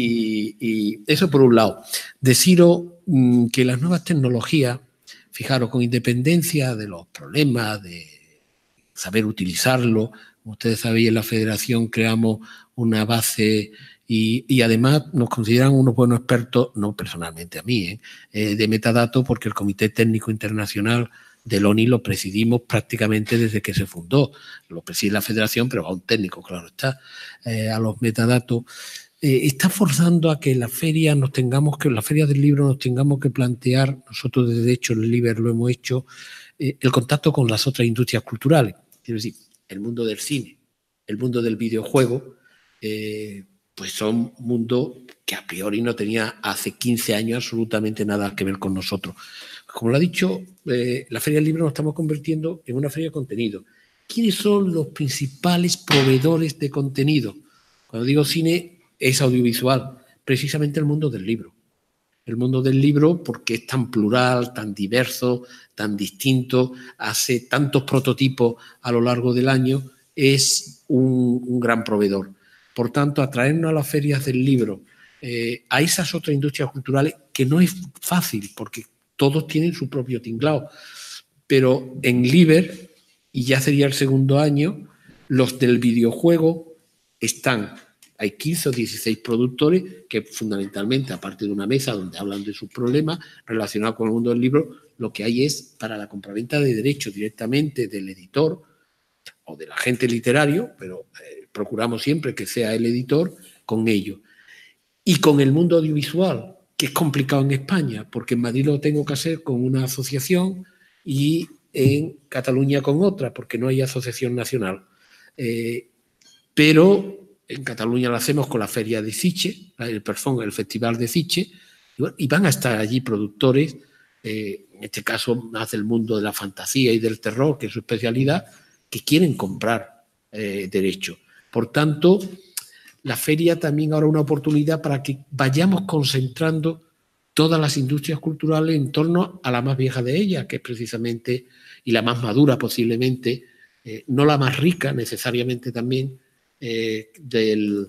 Y eso por un lado. Deciros que las nuevas tecnologías, fijaros, con independencia de los problemas, de saber utilizarlo, como ustedes sabéis, en la Federación creamos una base y además nos consideran unos buenos expertos, no personalmente a mí, de metadatos, porque el Comité Técnico Internacional del ONI lo presidimos prácticamente desde que se fundó. Lo preside la Federación, pero va un técnico, claro está, a los metadatos. Está forzando a que en las ferias las ferias del libro nos tengamos que plantear, nosotros de hecho en el LIBER lo hemos hecho, el contacto con las otras industrias culturales. Quiero decir, el mundo del cine, el mundo del videojuego, pues son mundos que a priori no tenía hace 15 años absolutamente nada que ver con nosotros. Como lo ha dicho, la Feria del Libro nos estamos convirtiendo en una feria de contenido. ¿Quiénes son los principales proveedores de contenido? Cuando digo cine, es audiovisual, precisamente el mundo del libro. El mundo del libro, porque es tan plural, tan diverso, tan distinto, hace tantos prototipos a lo largo del año, es un gran proveedor. Por tanto, atraernos a las ferias del libro, a esas otras industrias culturales, que no es fácil, porque todos tienen su propio tinglao, pero en LIBER, y ya sería el segundo año, los del videojuego están. Hay 15 o 16 productores que fundamentalmente, aparte de una mesa donde hablan de sus problemas relacionados con el mundo del libro, lo que hay es para la compraventa de derechos directamente del editor o del agente literario, pero procuramos siempre que sea el editor con ello. Y con el mundo audiovisual, que es complicado en España, porque en Madrid lo tengo que hacer con una asociación y en Cataluña con otra, porque no hay asociación nacional. Pero en Cataluña lo hacemos con la Feria de Sitges, el Festival de Sitges, y van a estar allí productores, en este caso más del mundo de la fantasía y del terror, que es su especialidad, que quieren comprar derechos. Por tanto, la feria también ahora es una oportunidad para que vayamos concentrando todas las industrias culturales en torno a la más vieja de ellas, que es precisamente, y la más madura posiblemente, no la más rica necesariamente también, del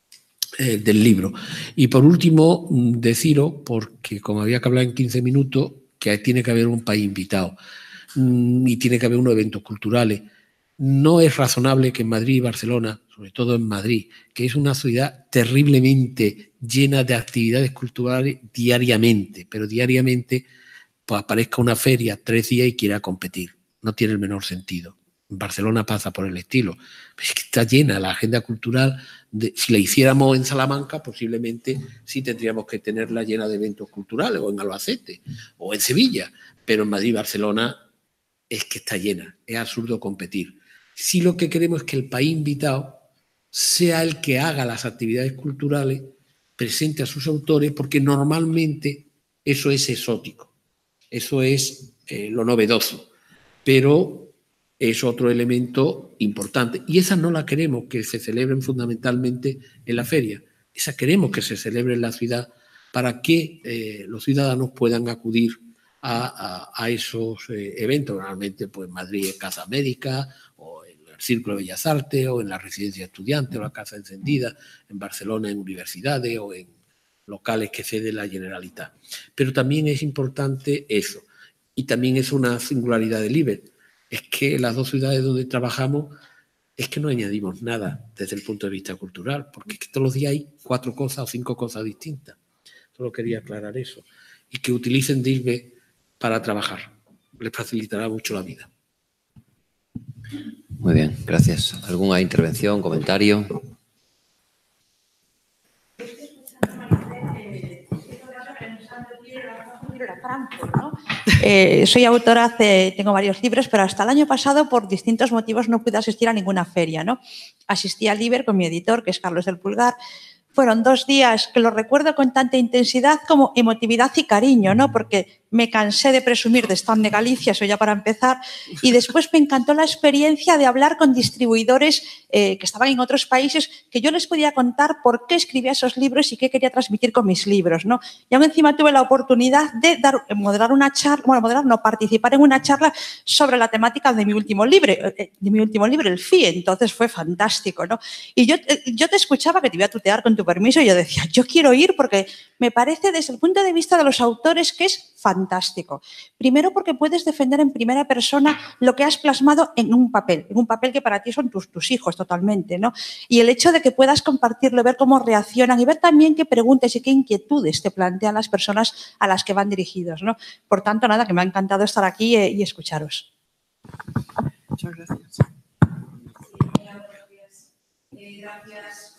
libro. Y por último, deciros, porque como había que hablar en 15 minutos, que tiene que haber un país invitado y tiene que haber unos eventos culturales. No es razonable que en Madrid y Barcelona, sobre todo en Madrid, que es una ciudad terriblemente llena de actividades culturales diariamente, pero diariamente pues aparezca una feria 3 días y quiera competir. No tiene el menor sentido. En Barcelona pasa por el estilo. Es que está llena la agenda cultural. Si la hiciéramos en Salamanca, posiblemente sí tendríamos que tenerla llena de eventos culturales, o en Albacete, o en Sevilla. Pero en Madrid y Barcelona es que está llena. Es absurdo competir. Si lo que queremos es que el país invitado sea el que haga las actividades culturales, presente a sus autores, porque normalmente eso es exótico. Eso es lo novedoso. Pero es otro elemento importante. Y esa no la queremos que se celebren fundamentalmente en la feria. Esa queremos que se celebre en la ciudad para que los ciudadanos puedan acudir a esos eventos. Normalmente, pues en Madrid es Casa Médica, o en el Círculo de Bellas Artes, o en la Residencia de Estudiantes, o la Casa Encendida, en Barcelona en universidades o en locales que cede la Generalitat. Pero también es importante eso. Y también es una singularidad del LIBER. Es que las dos ciudades donde trabajamos es que no añadimos nada desde el punto de vista cultural, porque es que todos los días hay 4 cosas o 5 cosas distintas. Solo quería aclarar eso. Y que utilicen DIRBE para trabajar. Les facilitará mucho la vida. Muy bien, gracias. ¿Alguna intervención, comentario? Soy autora, tengo varios libros, pero hasta el año pasado por distintos motivos no pude asistir a ninguna feria, ¿no? Asistí al LIBER con mi editor, que es Carlos del Pulgar. Fueron 2 días que lo recuerdo con tanta intensidad como emotividad y cariño, ¿no? Porque me cansé de presumir de stand de Galicia, eso ya para empezar, y después me encantó la experiencia de hablar con distribuidores que estaban en otros países, que yo les podía contar por qué escribía esos libros y qué quería transmitir con mis libros, ¿no? Y aún encima tuve la oportunidad de participar en una charla sobre la temática de mi último libro, el FI, entonces fue fantástico, ¿no? Y yo te escuchaba, que te iba a tutear con tu permiso, y yo decía, yo quiero ir porque me parece desde el punto de vista de los autores que es fantástico. Primero porque puedes defender en primera persona lo que has plasmado en un papel que para ti son tus hijos totalmente, ¿no? Y el hecho de que puedas compartirlo, ver cómo reaccionan y ver también qué preguntas y qué inquietudes te plantean las personas a las que van dirigidos, ¿no? Por tanto, nada, que me ha encantado estar aquí y escucharos. Muchas gracias. Gracias.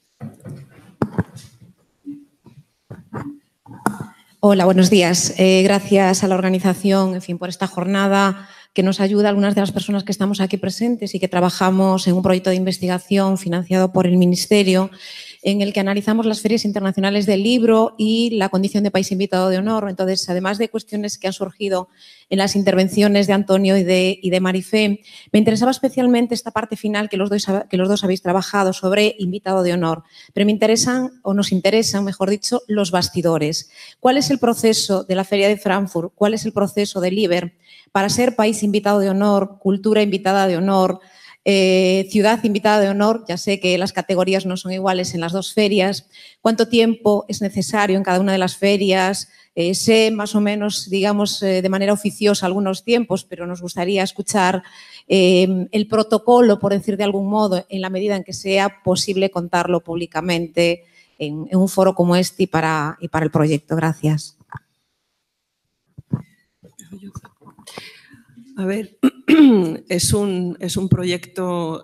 Hola, buenos días. Gracias a la organización, en fin, por esta jornada que nos ayuda a algunas de las personas que estamos aquí presentes y que trabajamos en un proyecto de investigación financiado por el Ministerio, en el que analizamos las ferias internacionales del libro y la condición de país invitado de honor. Entonces, además de cuestiones que han surgido en las intervenciones de Antonio y de Marifé, me interesaba especialmente esta parte final que los dos habéis trabajado sobre invitado de honor. Pero nos interesan, mejor dicho, los bastidores. ¿Cuál es el proceso de la Feria de Frankfurt? ¿Cuál es el proceso del IBER para ser país invitado de honor, cultura invitada de honor, ciudad invitada de honor? Ya sé que las categorías no son iguales en las dos ferias. ¿Cuánto tiempo es necesario en cada una de las ferias? Sé más o menos, digamos, de manera oficiosa algunos tiempos, pero nos gustaría escuchar el protocolo, por decir de algún modo, en la medida en que sea posible contarlo públicamente en un foro como este y para el proyecto. Gracias. A ver, es un proyecto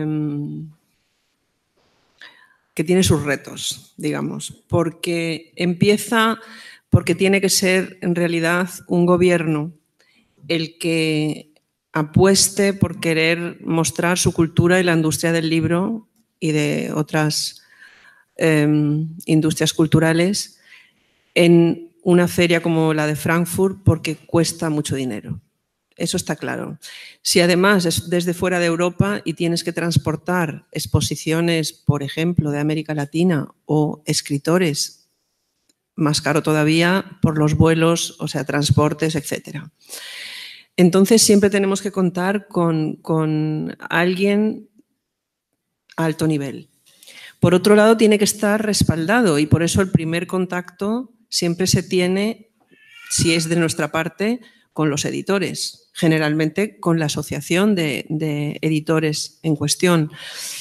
que tiene sus retos, digamos, porque tiene que ser en realidad un gobierno el que apueste por querer mostrar su cultura y la industria del libro y de otras industrias culturales en una feria como la de Frankfurt, porque cuesta mucho dinero. Eso está claro. Si además es desde fuera de Europa y tienes que transportar exposiciones, por ejemplo, de América Latina o escritores, más caro todavía por los vuelos, o sea, transportes, etc. Entonces siempre tenemos que contar con alguien a alto nivel. Por otro lado, tiene que estar respaldado y por eso el primer contacto siempre se tiene, si es de nuestra parte, con los editores, generalmente con la asociación de editores en cuestión.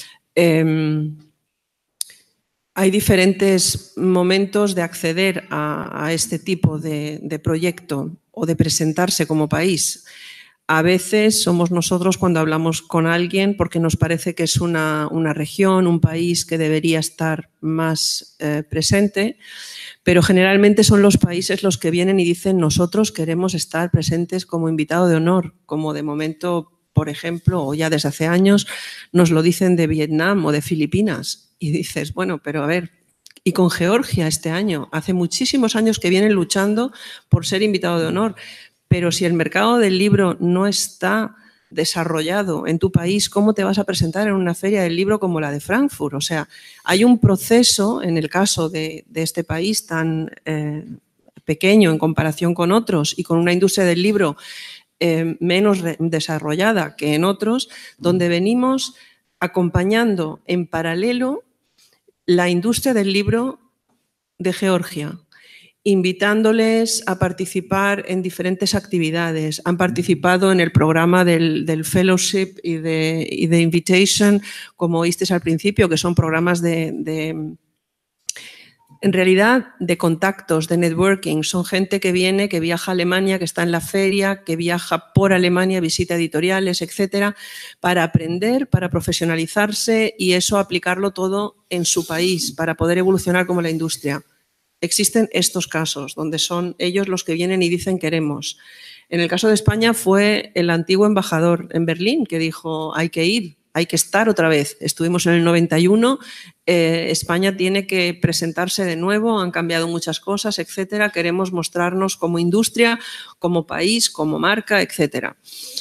Hay diferentes momentos de acceder a este tipo de proyecto o de presentarse como país. A veces somos nosotros cuando hablamos con alguien porque nos parece que es una región, un país que debería estar más presente, pero generalmente son los países los que vienen y dicen nosotros queremos estar presentes como invitado de honor, como de momento, por ejemplo, o ya desde hace años, nos lo dicen de Vietnam o de Filipinas. Y dices, bueno, pero a ver, y con Georgia este año, hace muchísimos años que vienen luchando por ser invitado de honor, pero si el mercado del libro no está desarrollado en tu país, ¿cómo te vas a presentar en una feria del libro como la de Frankfurt? O sea, hay un proceso, en el caso de este país tan pequeño en comparación con otros y con una industria del libro menos desarrollada que en otros, donde venimos acompañando en paralelo la industria del libro de Georgia, invitándoles a participar en diferentes actividades. Han participado en el programa del Fellowship y de Invitation, como oísteis al principio, que son programas en realidad de contactos, de networking. Son gente que viene, que viaja a Alemania, que está en la feria, que viaja por Alemania, visita editoriales, etcétera, para aprender, para profesionalizarse y eso aplicarlo todo en su país para poder evolucionar como la industria. Existen estos casos donde son ellos los que vienen y dicen queremos. En el caso de España fue el antiguo embajador en Berlín que dijo hay que ir hay que estar otra vez. Estuvimos en el 91, España tiene que presentarse de nuevo, han cambiado muchas cosas, etcétera. Queremos mostrarnos como industria, como país, como marca, etcétera.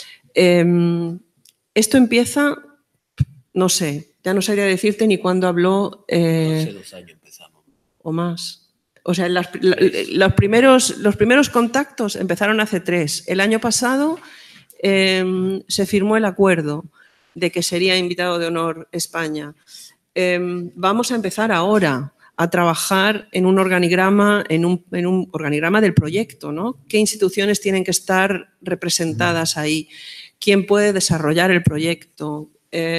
Esto empieza, no sé, ya no sabría decirte ni cuándo habló. Hace 2 años empezamos. O más. O sea, los primeros contactos empezaron hace 3. El año pasado se firmó el acuerdo de que sería invitado de honor España. Vamos a empezar ahora a trabajar en un organigrama, en un organigrama del proyecto, ¿no? ¿Qué instituciones tienen que estar representadas ahí? ¿Quién puede desarrollar el proyecto?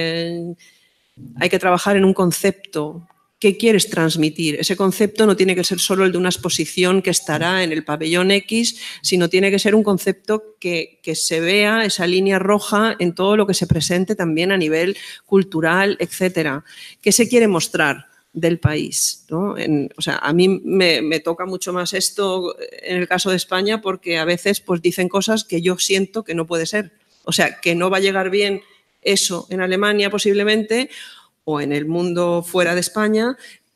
Hay que trabajar en un concepto. ¿Qué quieres transmitir? Ese concepto no tiene que ser solo el de una exposición que estará en el pabellón X, sino tiene que ser un concepto que se vea esa línea roja en todo lo que se presente también a nivel cultural, etcétera. ¿Qué se quiere mostrar del país, ¿no? O sea, a mí me toca mucho más esto en el caso de España porque a veces pues, dicen cosas que yo siento que no puede ser. O sea, que no va a llegar bien eso en Alemania posiblemente o en el mundo fuera de España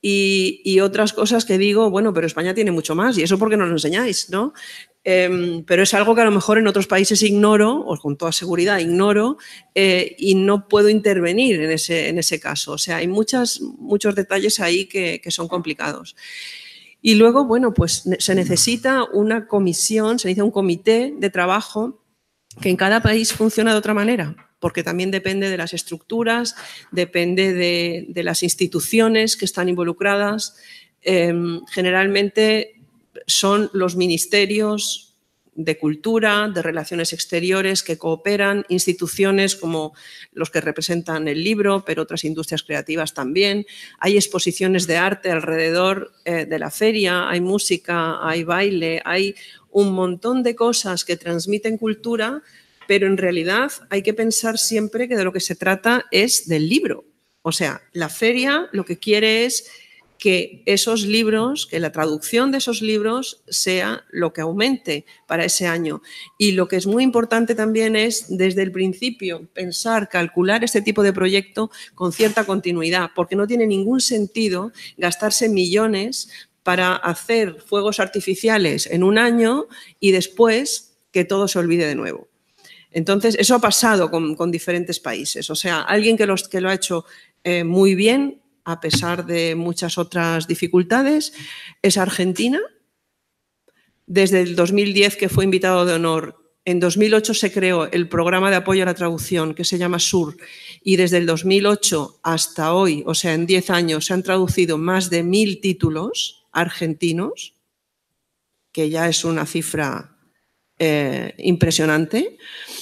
y otras cosas que digo, bueno, pero España tiene mucho más y eso porque no lo enseñáis, ¿no? Pero es algo que a lo mejor en otros países ignoro, o con toda seguridad ignoro, y no puedo intervenir en ese caso. O sea, hay muchos detalles ahí que son complicados. Y luego, bueno, pues se necesita una comisión, se necesita un comité de trabajo que en cada país funciona de otra manera, porque también depende de las estructuras, depende de las instituciones que están involucradas. Generalmente son los ministerios de cultura, de relaciones exteriores que cooperan, instituciones como los que representan el libro, pero otras industrias creativas también. Hay exposiciones de arte alrededor de la feria, hay música, hay baile, hay un montón de cosas que transmiten cultura, pero en realidad hay que pensar siempre que de lo que se trata es del libro. O sea, la feria lo que quiere es que esos libros, que la traducción de esos libros sea lo que aumente para ese año. Y lo que es muy importante también es, desde el principio, pensar, calcular este tipo de proyecto con cierta continuidad, porque no tiene ningún sentido gastarse millones para hacer fuegos artificiales en un año y después que todo se olvide de nuevo. Entonces, eso ha pasado con diferentes países. O sea, alguien que lo ha hecho muy bien, a pesar de muchas otras dificultades, es Argentina. Desde el 2010, que fue invitado de honor, en 2008 se creó el programa de apoyo a la traducción, que se llama SUR, y desde el 2008 hasta hoy, o sea, en 10 años, se han traducido más de 1000 títulos argentinos, que ya es una cifra impresionante.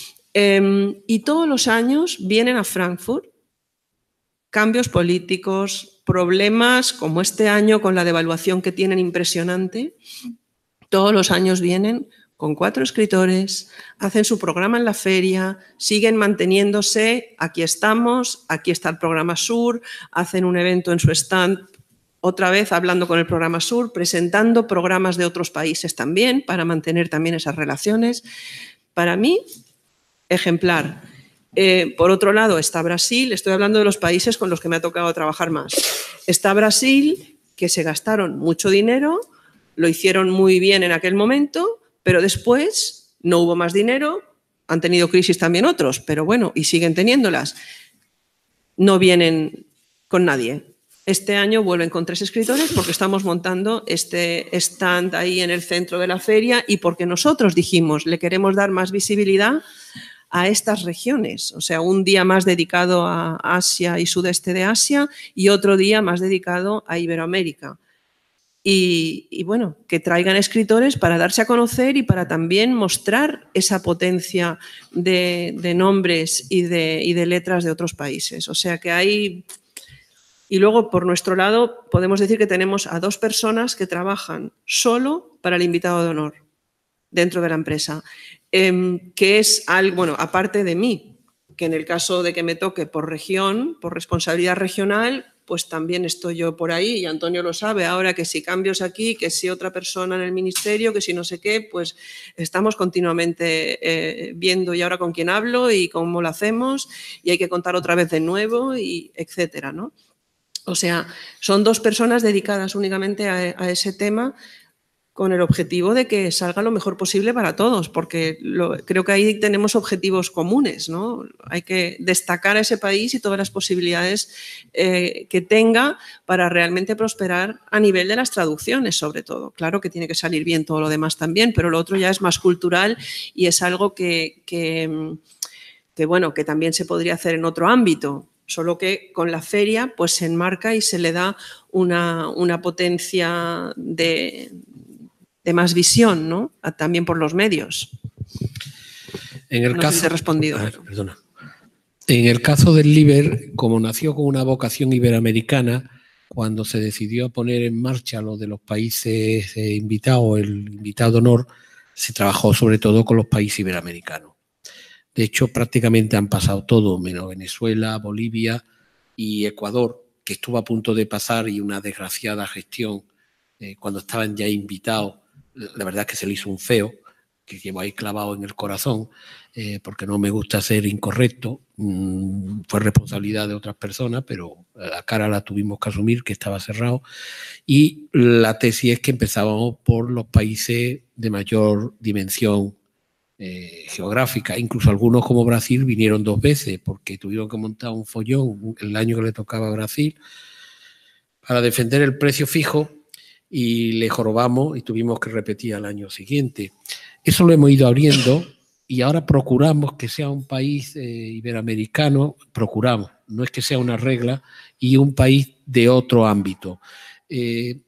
Y todos los años vienen a Frankfurt cambios políticos, problemas como este año con la devaluación que tienen impresionante. Todos los años vienen con 4 escritores, hacen su programa en la feria, siguen manteniéndose, aquí estamos, aquí está el programa SUR, hacen un evento en su stand, otra vez hablando con el programa SUR, presentando programas de otros países también para mantener también esas relaciones. Para mí, ejemplar. Por otro lado está Brasil, estoy hablando de los países con los que me ha tocado trabajar más. Está Brasil, que se gastaron mucho dinero, lo hicieron muy bien en aquel momento, pero después no hubo más dinero, han tenido crisis también otros, pero bueno, y siguen teniéndolas. No vienen con nadie. Este año vuelven con 3 escritores porque estamos montando este stand ahí en el centro de la feria y porque nosotros dijimos, le queremos dar más visibilidad a estas regiones, o sea, un día más dedicado a Asia y sudeste de Asia y otro día más dedicado a Iberoamérica. Y bueno, que traigan escritores para darse a conocer y para también mostrar esa potencia de nombres y de letras de otros países. O sea que hay... Y luego, por nuestro lado, podemos decir que tenemos a 2 personas que trabajan solo para el invitado de honor dentro de la empresa. Que es algo, bueno, aparte de mí, que en el caso de que me toque por región, por responsabilidad regional, pues también estoy yo por ahí, y Antonio lo sabe, ahora que si cambios aquí, que si otra persona en el ministerio, que si no sé qué, pues estamos continuamente viendo y ahora con quién hablo y cómo lo hacemos, y hay que contar otra vez de nuevo, y etcétera, ¿no? O sea, son dos personas dedicadas únicamente a ese tema, con el objetivo de que salga lo mejor posible para todos, porque creo que ahí tenemos objetivos comunes, ¿no? Hay que destacar a ese país y todas las posibilidades que tenga para realmente prosperar a nivel de las traducciones, sobre todo. Claro que tiene que salir bien todo lo demás también, pero lo otro ya es más cultural y es algo que bueno, que también se podría hacer en otro ámbito, solo que con la feria pues se enmarca y se le da una potencia de más visión, ¿no? También por los medios. En el no caso, sé si te he respondido. Perdona. En el caso del LIBER, como nació con una vocación iberoamericana, cuando se decidió poner en marcha lo de los países invitados, el invitado de honor, se trabajó sobre todo con los países iberoamericanos. De hecho, prácticamente han pasado todos, menos Venezuela, Bolivia y Ecuador, que estuvo a punto de pasar, y una desgraciada gestión cuando estaban ya invitados. La verdad es que se le hizo un feo, que llevo ahí clavado en el corazón, porque no me gusta ser incorrecto. Fue responsabilidad de otras personas, pero la cara la tuvimos que asumir, que estaba cerrado. Y la tesis es que empezábamos por los países de mayor dimensión geográfica. Incluso algunos, como Brasil, vinieron 2 veces, porque tuvieron que montar un follón el año que le tocaba a Brasil para defender el precio fijo, y le jorobamos y tuvimos que repetir al año siguiente. Eso lo hemos ido abriendo y ahora procuramos que sea un país iberoamericano, procuramos, no es que sea una regla, y un país de otro ámbito. ¿Qué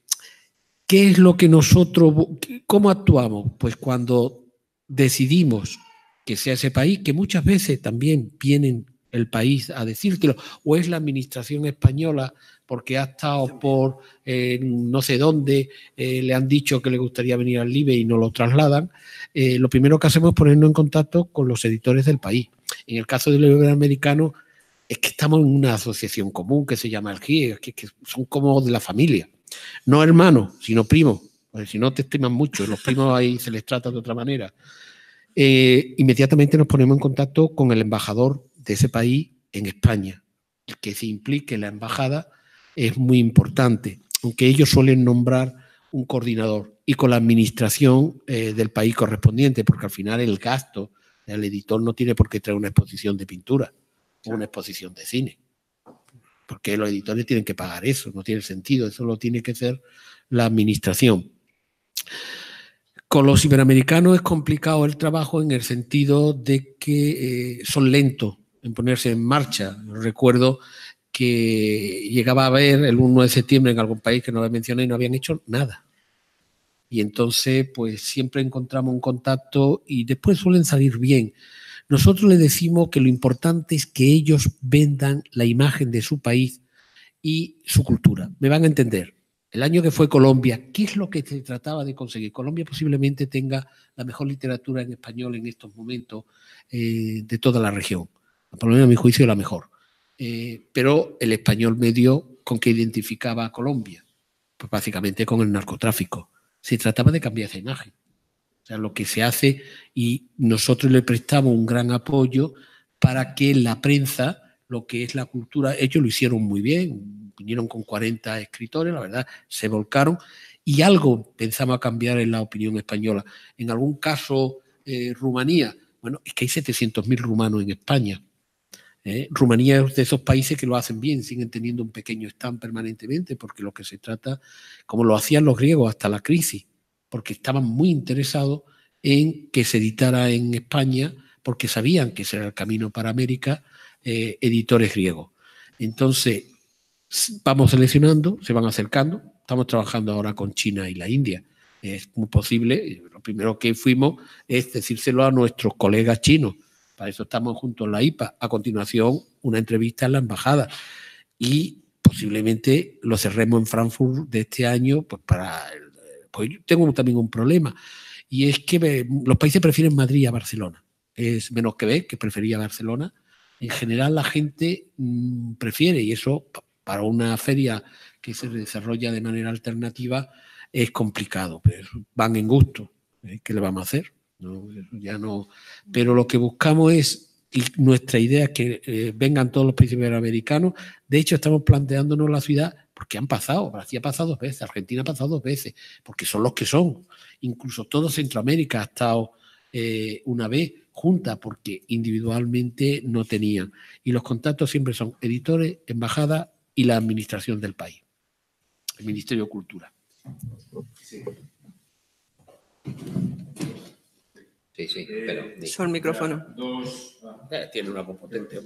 es lo que nosotros, cómo actuamos? Pues cuando decidimos que sea ese país, que muchas veces también vienen el país a decírtelo, o es la administración española porque ha estado por no sé dónde, le han dicho que le gustaría venir al LIBE y no lo trasladan. Lo primero que hacemos es ponernos en contacto con los editores del país. En el caso del iberoamericano es que estamos en una asociación común que se llama el GIE, que son como de la familia. No hermanos, sino primos, porque si no te estiman mucho, los primos ahí se les trata de otra manera. Inmediatamente nos ponemos en contacto con el embajador de ese país en España. El que se implique en la embajada es muy importante, aunque ellos suelen nombrar un coordinador, y con la administración del país correspondiente, porque al final el gasto del editor no tiene por qué traer una exposición de pintura o una exposición de cine, porque los editores tienen que pagar eso, no tiene sentido, eso lo tiene que hacer la administración. Con los iberoamericanos es complicado el trabajo en el sentido de que son lentos en ponerse en marcha. Recuerdo que llegaba a ver el 1 de septiembre en algún país que no lo mencioné y no habían hecho nada. Y entonces, pues siempre encontramos un contacto y después suelen salir bien. Nosotros les decimos que lo importante es que ellos vendan la imagen de su país y su cultura. Me van a entender. El año que fue Colombia, ¿qué es lo que se trataba de conseguir? Colombia posiblemente tenga la mejor literatura en español en estos momentos de toda la región. Por lo menos a mi juicio la mejor. Pero el español medio, ¿con qué identificaba a Colombia? Pues básicamente con el narcotráfico. Se trataba de cambiar esa imagen. O sea, lo que se hace, y nosotros le prestamos un gran apoyo para que la prensa, lo que es la cultura, ellos lo hicieron muy bien, vinieron con 40 escritores, la verdad, se volcaron, y algo pensamos a cambiar en la opinión española. En algún caso, Rumanía, bueno, es que hay 700.000 rumanos en España. Rumanía es de esos países que lo hacen bien, siguen teniendo un pequeño stand permanentemente, porque lo que se trata, como lo hacían los griegos hasta la crisis, porque estaban muy interesados en que se editara en España, porque sabían que ese era el camino para América, editores griegos. Entonces, vamos seleccionando, se van acercando, estamos trabajando ahora con China y la India. Es muy posible, lo primero que fuimos es decírselo a nuestros colegas chinos. Para eso estamos juntos en la IPA. A continuación, una entrevista en la embajada. Y posiblemente lo cerremos en Frankfurt de este año. Pues yo tengo también un problema. Y es que los países prefieren Madrid a Barcelona. Es menos Quebec, que prefería Barcelona. En general la gente prefiere, y eso para una feria que se desarrolla de manera alternativa es complicado, pero van en gusto. ¿Qué le vamos a hacer? No, ya no. Pero lo que buscamos es, y nuestra idea es que vengan todos los países iberoamericanos. De hecho, estamos planteándonos la ciudad porque han pasado. Brasil ha pasado 2 veces, Argentina ha pasado 2 veces, porque son los que son. Incluso todo Centroamérica ha estado una vez junta porque individualmente no tenían. Y los contactos siempre son editores, embajadas y la administración del país, el Ministerio de Cultura. Sí. Sí, pero... Son micrófono. Tiene una voz potente.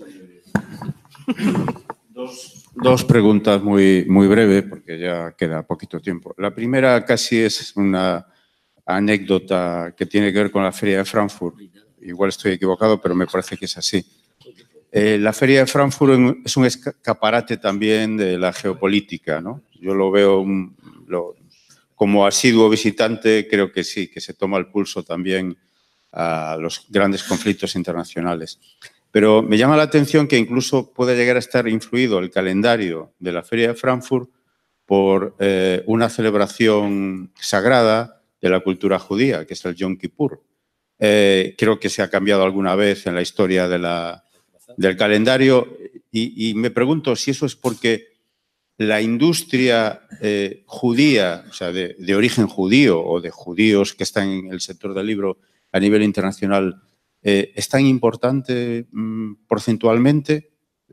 Dos preguntas muy breves, porque ya queda poquito tiempo. La primera casi es una anécdota que tiene que ver con la Feria de Frankfurt. Igual estoy equivocado, pero me parece que es así. La Feria de Frankfurt es un escaparate también de la geopolítica, ¿no? Yo lo veo como asiduo visitante, creo que sí, que se toma el pulso también a los grandes conflictos internacionales. Pero me llama la atención que incluso puede llegar a estar influido el calendario de la Feria de Frankfurt por una celebración sagrada de la cultura judía, que es el Yom Kippur. Creo que se ha cambiado alguna vez en la historia del calendario y me pregunto si eso es porque la industria judía, o sea, de origen judío o de judíos que están en el sector del libro a nivel internacional, ¿es tan importante porcentualmente?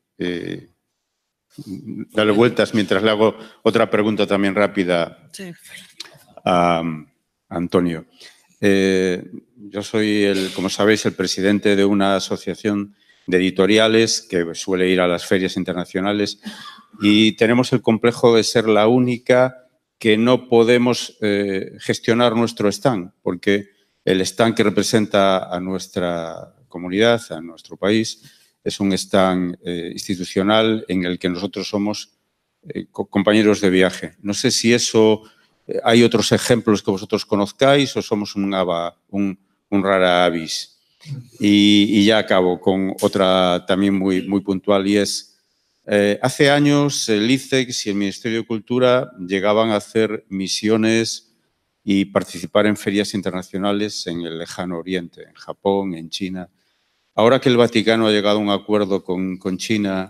Dale vueltas mientras le hago otra pregunta también rápida a Antonio. Yo soy, como sabéis, el presidente de una asociación de editoriales que suele ir a las ferias internacionales y tenemos el complejo de ser la única que no podemos gestionar nuestro stand, porque el stand que representa a nuestra comunidad, a nuestro país, es un stand institucional en el que nosotros somos compañeros de viaje. No sé si eso, hay otros ejemplos que vosotros conozcáis o somos un rara avis. Y ya acabo con otra también muy puntual y es, hace años el ICEX y el Ministerio de Cultura llegaban a hacer misiones y participar en ferias internacionales en el lejano oriente, en Japón, en China. Ahora que el Vaticano ha llegado a un acuerdo con China,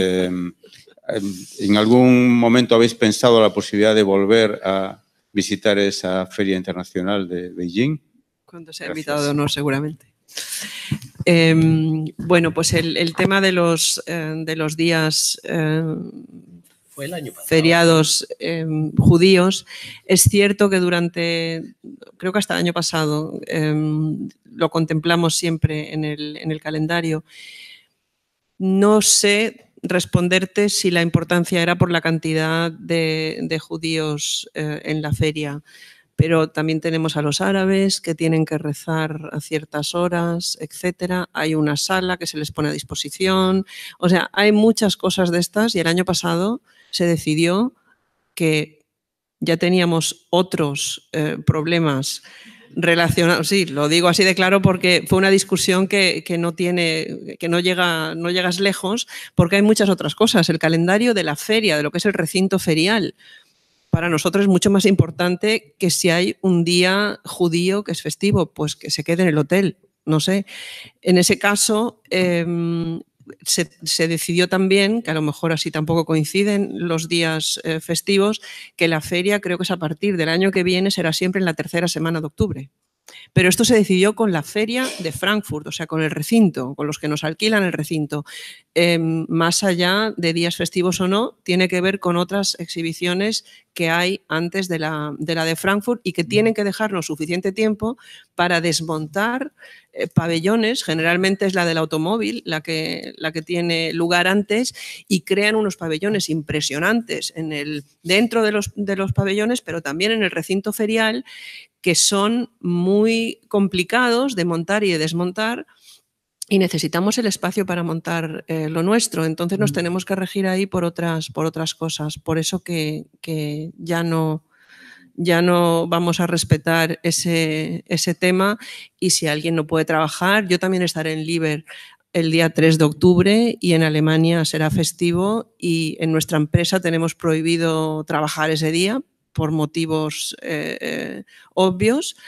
¿en algún momento habéis pensado la posibilidad de volver a visitar esa feria internacional de Beijing? Cuando sea invitado, no, seguramente. Bueno, pues el tema de los días Fue el año pasado. Feriados judíos, es cierto que creo que hasta el año pasado, lo contemplamos siempre en el calendario. No sé responderte si la importancia era por la cantidad de judíos en la feria, pero también tenemos a los árabes que tienen que rezar a ciertas horas, etcétera. Hay una sala que se les pone a disposición. O sea, hay muchas cosas de estas y el año pasado se decidió que ya teníamos otros problemas relacionados. Sí, lo digo así de claro porque fue una discusión que no llegas lejos porque hay muchas otras cosas. El calendario de la feria, de lo que es el recinto ferial, para nosotros es mucho más importante que si hay un día judío que es festivo, pues que se quede en el hotel, no sé. En ese caso, se decidió también, que a lo mejor así tampoco coinciden los días festivos, que la feria, creo que es a partir del año que viene, será siempre en la tercera semana de octubre. Pero esto se decidió con la feria de Frankfurt, o sea, con el recinto, con los que nos alquilan el recinto. Más allá de días festivos o no, tiene que ver con otras exhibiciones que hay antes de la de Frankfurt y que tienen que dejarnos suficiente tiempo para desmontar pabellones. Generalmente es la del automóvil la que tiene lugar antes y crean unos pabellones impresionantes dentro de los pabellones, pero también en el recinto ferial, que son muy complicados de montar y de desmontar y necesitamos el espacio para montar lo nuestro. Entonces nos tenemos que regir ahí por otras cosas. Por eso que ya no vamos a respetar ese tema y si alguien no puede trabajar, yo también estaré en Liber el día 3 de octubre y en Alemania será festivo y en nuestra empresa tenemos prohibido trabajar ese día por motivos obvios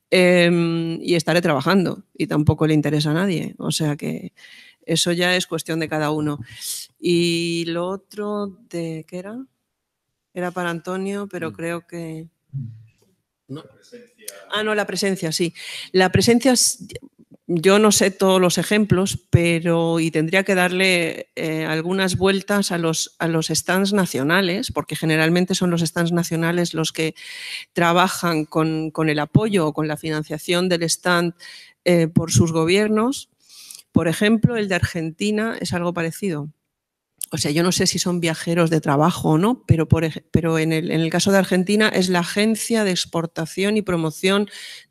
y estaré trabajando y tampoco le interesa a nadie. O sea que eso ya es cuestión de cada uno. Y lo otro, ¿qué era? Era para Antonio, pero creo que... No. No, la presencia, sí. La presencia, yo no sé todos los ejemplos, pero y tendría que darle algunas vueltas a los stands nacionales, porque generalmente son los stands nacionales los que trabajan con el apoyo o con la financiación del stand por sus gobiernos. Por ejemplo, el de Argentina es algo parecido. O sea, yo no sé si son viajeros de trabajo o no, pero en el caso de Argentina es la Agencia de Exportación y Promoción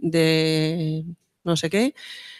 de no sé qué,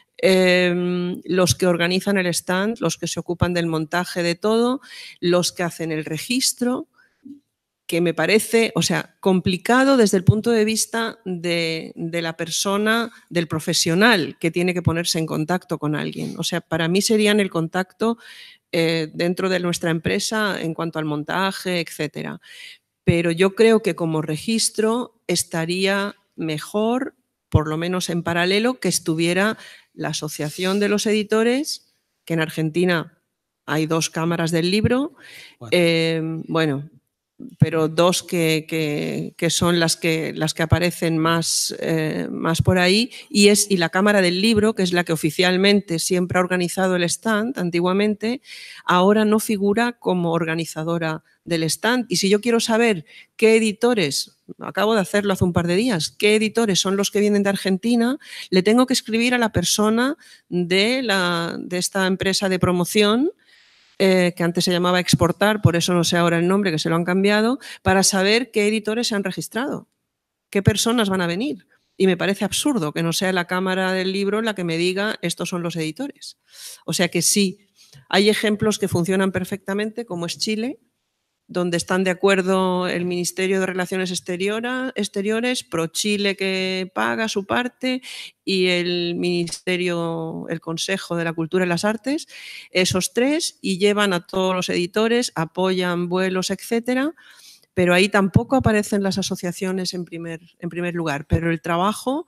los que organizan el stand, los que se ocupan del montaje de todo, los que hacen el registro, que me parece, o sea, complicado desde el punto de vista de la persona, del profesional que tiene que ponerse en contacto con alguien. O sea, para mí serían el contacto dentro de nuestra empresa en cuanto al montaje, etcétera. Pero yo creo que como registro estaría mejor, por lo menos en paralelo, que estuviera la Asociación de los Editores, que en Argentina hay 2 cámaras del libro, bueno, pero 2 que son las que aparecen más por ahí, y la Cámara del Libro, que es la que oficialmente siempre ha organizado el stand antiguamente, ahora no figura como organizadora del stand. Y si yo quiero saber qué editores, acabo de hacerlo hace un par de días, qué editores son los que vienen de Argentina, le tengo que escribir a la persona de esta empresa de promoción, que antes se llamaba Exportar, por eso no sé ahora el nombre, que se lo han cambiado, para saber qué editores se han registrado, qué personas van a venir. Y me parece absurdo que no sea la Cámara del Libro la que me diga estos son los editores. O sea que sí, hay ejemplos que funcionan perfectamente, como es Chile, donde están de acuerdo el Ministerio de Relaciones Exteriores, ProChile que paga su parte y el Ministerio, el Consejo de la Cultura y las Artes, esos 3, y llevan a todos los editores, apoyan vuelos, etcétera, pero ahí tampoco aparecen las asociaciones en primer lugar, pero el trabajo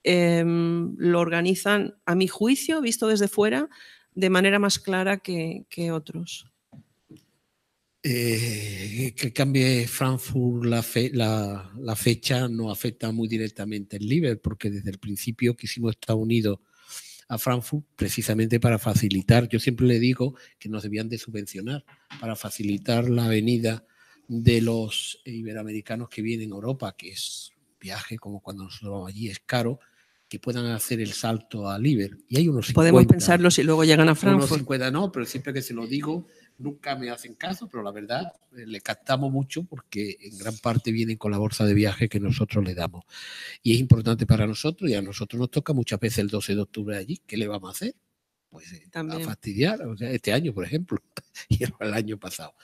lo organizan, a mi juicio, visto desde fuera, de manera más clara que otros. Que cambie Frankfurt la fecha no afecta muy directamente el Liber, porque desde el principio quisimos estar unidos a Frankfurt precisamente para facilitar, yo siempre le digo que nos debían de subvencionar para facilitar la venida de los iberoamericanos que vienen a Europa, que es viaje como cuando nosotros vamos allí, es caro, que puedan hacer el salto a Liber. Y hay unos 50. Podemos pensarlo si luego llegan a Frankfurt. Unos 50 no, pero siempre que se lo digo nunca me hacen caso, pero la verdad le captamos mucho porque en gran parte vienen con la bolsa de viaje que nosotros le damos. Y es importante para nosotros y a nosotros nos toca muchas veces el 12 de octubre allí. ¿Qué le vamos a hacer? Pues a fastidiar, o sea, este año, por ejemplo, y el año pasado.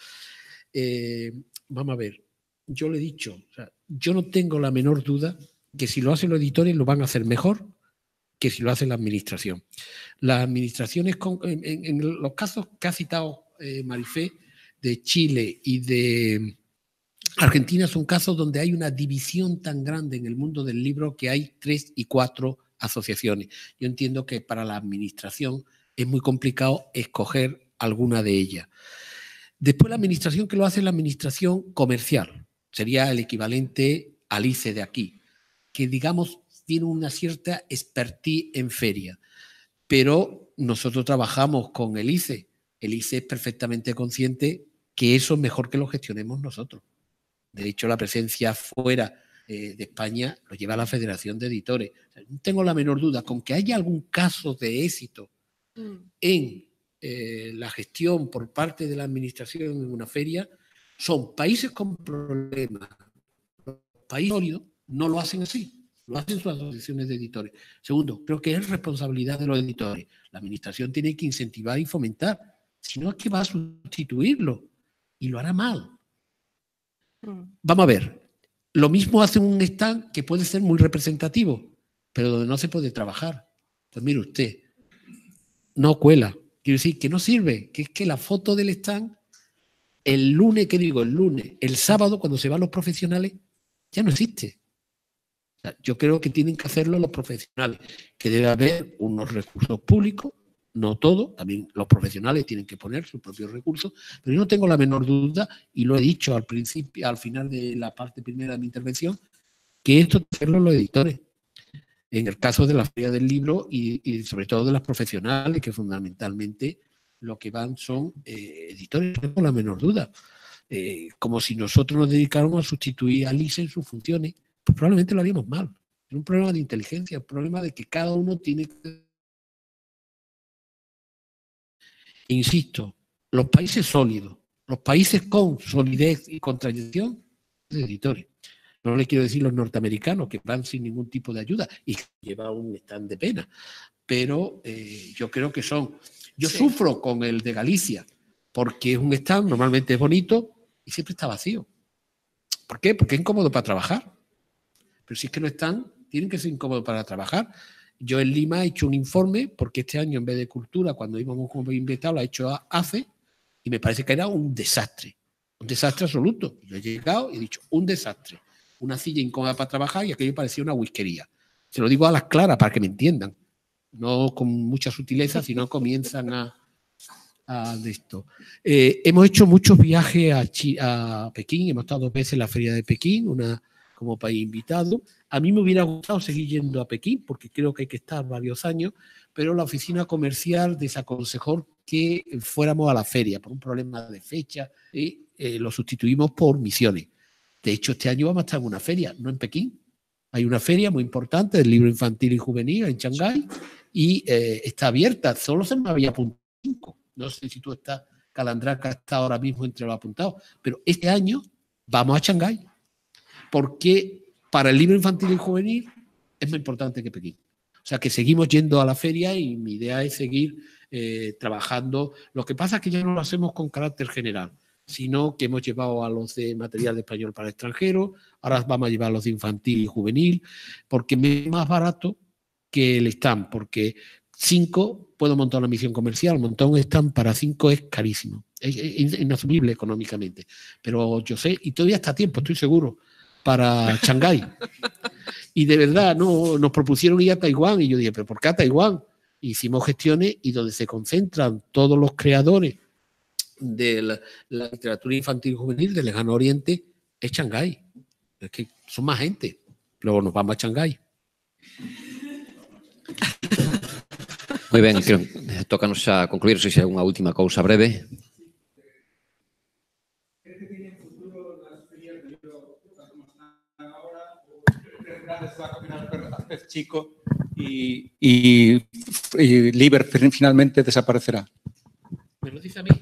Vamos a ver, yo le he dicho, o sea, yo no tengo la menor duda que si lo hacen los editores lo van a hacer mejor que si lo hace la administración. Las administraciones, en los casos que ha citado Marifé, de Chile y de Argentina, son casos donde hay una división tan grande en el mundo del libro que hay 3 y 4 asociaciones. Yo entiendo que para la administración es muy complicado escoger alguna de ellas. Después la administración que lo hace es la administración comercial. Sería el equivalente al ICE de aquí, que digamos tiene una cierta expertise en feria. Pero nosotros trabajamos con el ICE. El ICE es perfectamente consciente que eso es mejor que lo gestionemos nosotros. De hecho, la presencia fuera de España lo lleva la Federación de Editores. O sea, no tengo la menor duda, con que haya algún caso de éxito en la gestión por parte de la administración en una feria, son países con problemas. Los países sólidos no lo hacen así. Lo hacen sus asociaciones de editores. Segundo, creo que es responsabilidad de los editores. La administración tiene que incentivar y fomentar. Si no, es que va a sustituirlo y lo hará mal. Vamos a ver. Lo mismo hace un stand que puede ser muy representativo, pero donde no se puede trabajar. Pues mire usted, no cuela. Quiero decir, que no sirve, que es que la foto del stand, el lunes, ¿qué digo? El lunes, el sábado, cuando se van los profesionales, ya no existe. O sea, yo creo que tienen que hacerlo los profesionales, que debe haber unos recursos públicos, no todos, también los profesionales tienen que poner sus propios recursos, pero yo no tengo la menor duda, y lo he dicho al principio, al final de la parte primera de mi intervención, que esto debe hacerlo los editores. En el caso de la Feria del Libro y sobre todo de las profesionales, que fundamentalmente lo que van son editores, no tengo la menor duda. Como si nosotros nos dedicáramos a sustituir a LISE en sus funciones, pues probablemente lo haríamos mal. Es un problema de inteligencia, un problema de que cada uno tiene que... Insisto, los países sólidos, los países con solidez y contradicción, de editores. No le quiero decir los norteamericanos, que van sin ningún tipo de ayuda y que llevan un stand de pena, pero yo creo que son... Yo sufro con el de Galicia, porque es un stand, normalmente es bonito y siempre está vacío. ¿Por qué? Porque es incómodo para trabajar. Pero si es que no están, tienen que ser incómodos para trabajar. Yo en Lima he hecho un informe, porque este año en vez de Cultura, cuando íbamos como invitados, lo ha hecho ACE, y me parece que era un desastre absoluto. Yo he llegado y he dicho, un desastre. Una silla incómoda para trabajar y aquello parecía una whiskería. Se lo digo a las claras para que me entiendan. No con mucha sutileza, sino comienzan a de esto. Hemos hecho muchos viajes a Pekín, hemos estado 2 veces en la Feria de Pekín, una como país invitado. A mí me hubiera gustado seguir yendo a Pekín, porque creo que hay que estar varios años, pero la oficina comercial desaconsejó que fuéramos a la feria por un problema de fecha y lo sustituimos por misiones. De hecho, este año vamos a estar en una feria, no en Pekín. Hay una feria muy importante del libro infantil y juvenil en Shanghái y está abierta. Solo se me había apuntado 5. No sé si tú estás, Calandraca está ahora mismo entre los apuntados. Pero este año vamos a Shanghái. Porque para el libro infantil y juvenil es más importante que Pekín. O sea que seguimos yendo a la feria y mi idea es seguir trabajando. Lo que pasa es que ya no lo hacemos con carácter general, sino que hemos llevado a los de material de español para extranjeros, ahora vamos a llevar a los de infantil y juvenil, porque me es más barato que el stand, porque 5 puedo montar una misión comercial, montar un stand para 5 es carísimo, es inasumible económicamente, pero yo sé, y todavía está a tiempo, estoy seguro, para Shanghái. Y de verdad, no, nos propusieron ir a Taiwán, y yo dije, ¿pero por qué a Taiwán? Hicimos gestiones y donde se concentran todos los creadores de la literatura infantil y juvenil del Lejano Oriente es Shanghái. Es que son más gente. Luego nos vamos a Shanghái. Moi ben, tócanos xa concluir, se hai unha última cousa breve. Chico y Liber finalmente desaparecerá. ¿Me lo dice a mí?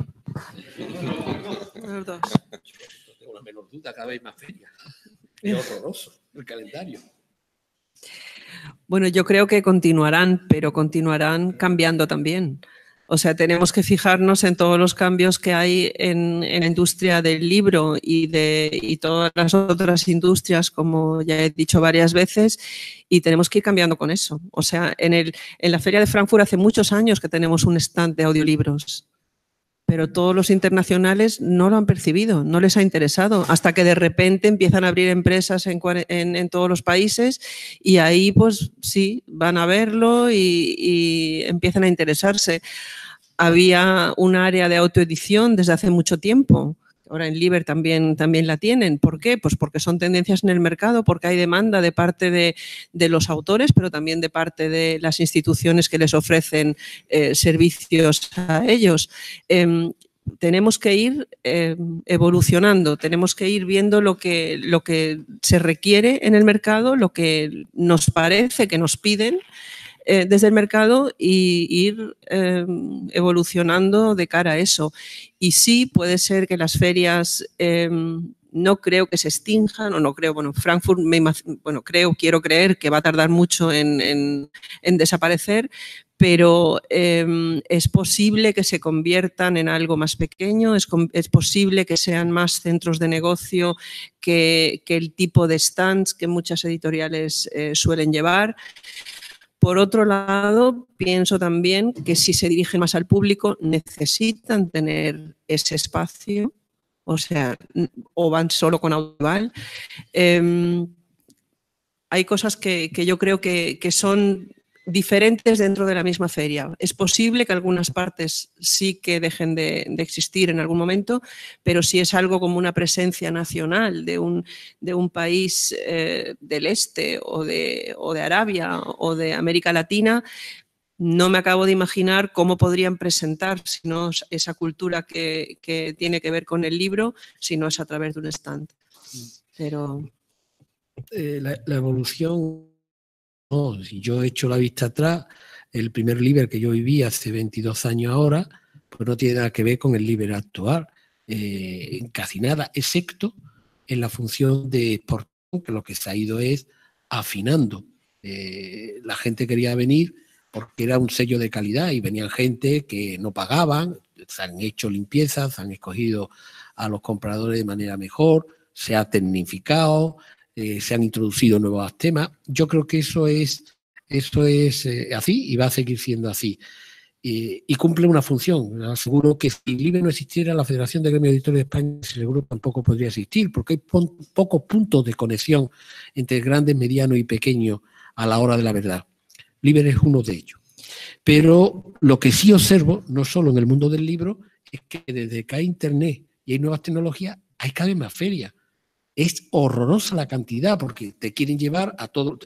Los dos. No tengo la menor duda, cada vez más feria. Es horroroso el calendario. Bueno, yo creo que continuarán, pero continuarán cambiando también. O sea, tenemos que fijarnos en todos los cambios que hay en la industria del libro y todas las otras industrias, como ya he dicho varias veces, y tenemos que ir cambiando con eso. O sea, en la Feria de Frankfurt hace muchos años que tenemos un stand de audiolibros, pero todos los internacionales no lo han percibido, no les ha interesado, hasta que de repente empiezan a abrir empresas en todos los países y ahí pues sí, van a verlo y empiezan a interesarse. Había un área de autoedición desde hace mucho tiempo. Ahora en Liber también la tienen. ¿Por qué? Pues porque son tendencias en el mercado, porque hay demanda de parte de los autores, pero también de parte de las instituciones que les ofrecen servicios a ellos. Tenemos que ir evolucionando, tenemos que ir viendo lo que se requiere en el mercado, lo que nos parece que nos piden desde el mercado y ir evolucionando de cara a eso. Y sí, puede ser que las ferias no creo que se extinjan, o no creo, bueno, Frankfurt, quiero creer que va a tardar mucho en desaparecer, pero es posible que se conviertan en algo más pequeño, es posible que sean más centros de negocio que el tipo de stands que muchas editoriales suelen llevar. Por otro lado, pienso también que si se dirigen más al público, necesitan tener ese espacio, o sea, o van solo con audiovisual. Hay cosas que yo creo que son diferentes dentro de la misma feria. Es posible que algunas partes sí que dejen de existir en algún momento, pero si es algo como una presencia nacional de un país del este o de Arabia o de América Latina, no me acabo de imaginar cómo podrían presentar si no esa cultura que tiene que ver con el libro, si no es a través de un stand. Pero... La evolución, no, si yo he hecho la vista atrás, el primer Liber que yo viví hace 22 años ahora, pues no tiene nada que ver con el Liber actual, casi nada, excepto en la función de exportación, que lo que se ha ido es afinando. La gente quería venir porque era un sello de calidad y venían gente que no pagaban, se han hecho limpiezas, se han escogido a los compradores de manera mejor, se ha tecnificado, se han introducido nuevos temas. Yo creo que eso es así y va a seguir siendo así. Y cumple una función. Aseguro que si el Liber no existiera, la Federación de Gremios de Editores de España seguro tampoco podría existir, porque hay pocos puntos de conexión entre grandes, medianos y pequeños a la hora de la verdad. Liber es uno de ellos. Pero lo que sí observo, no solo en el mundo del libro, es que desde que hay Internet y hay nuevas tecnologías, hay cada vez más ferias. Es horrorosa la cantidad porque te quieren llevar a todo.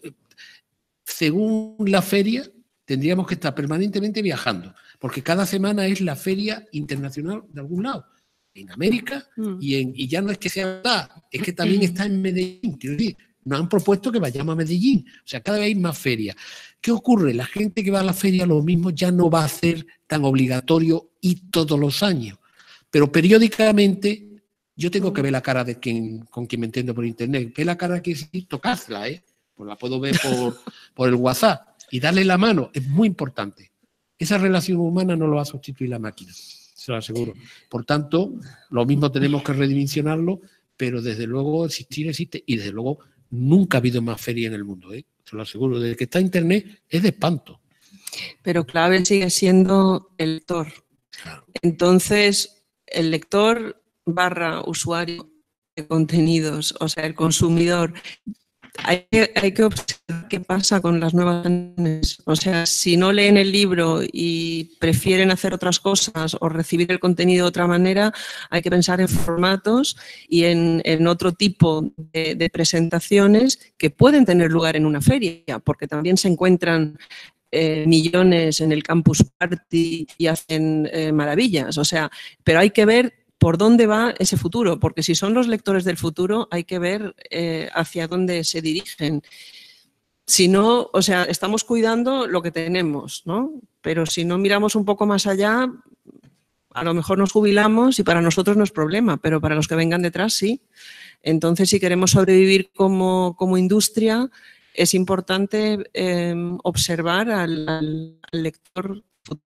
Según la feria, tendríamos que estar permanentemente viajando, porque cada semana es la feria internacional de algún lado, en América, y ya no es que sea verdad, es que también está en Medellín. Quiero decir, nos han propuesto que vayamos a Medellín, o sea, cada vez hay más ferias. ¿Qué ocurre? La gente que va a la feria, lo mismo ya no va a ser tan obligatorio y todos los años, pero periódicamente. Yo tengo que ver la cara de con quien me entiendo por internet. Ve la cara que sí, tocársela, pues la puedo ver por el WhatsApp y darle la mano. Es muy importante. Esa relación humana no lo va a sustituir la máquina, se lo aseguro. Por tanto, lo mismo tenemos que redimensionarlo, pero desde luego existir existe y desde luego nunca ha habido más feria en el mundo, se lo aseguro. Desde que está internet es de espanto. Pero clave sigue siendo el lector. Claro. Entonces, el lector / usuario de contenidos, o sea, el consumidor, hay que observar qué pasa con las nuevas generaciones. O sea, si no leen el libro y prefieren hacer otras cosas o recibir el contenido de otra manera, hay que pensar en formatos y en otro tipo de presentaciones que pueden tener lugar en una feria, porque también se encuentran millones en el Campus Party y hacen maravillas. O sea, pero hay que ver por dónde va ese futuro, porque si son los lectores del futuro, hay que ver hacia dónde se dirigen. Si no, o sea, estamos cuidando lo que tenemos, ¿no? Pero si no miramos un poco más allá, a lo mejor nos jubilamos y para nosotros no es problema, pero para los que vengan detrás sí. Entonces, si queremos sobrevivir como industria, es importante observar al lector.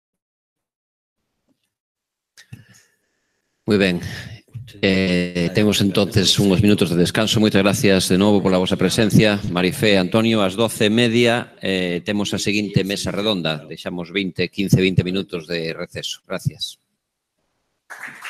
Moi ben. Temos entonces uns minutos de descanso. Moitas gracias de novo pola vosa presencia. Marifé, Antonio, ás 12:30 temos a seguinte mesa redonda. Deixamos 15-20 minutos de receso. Gracias.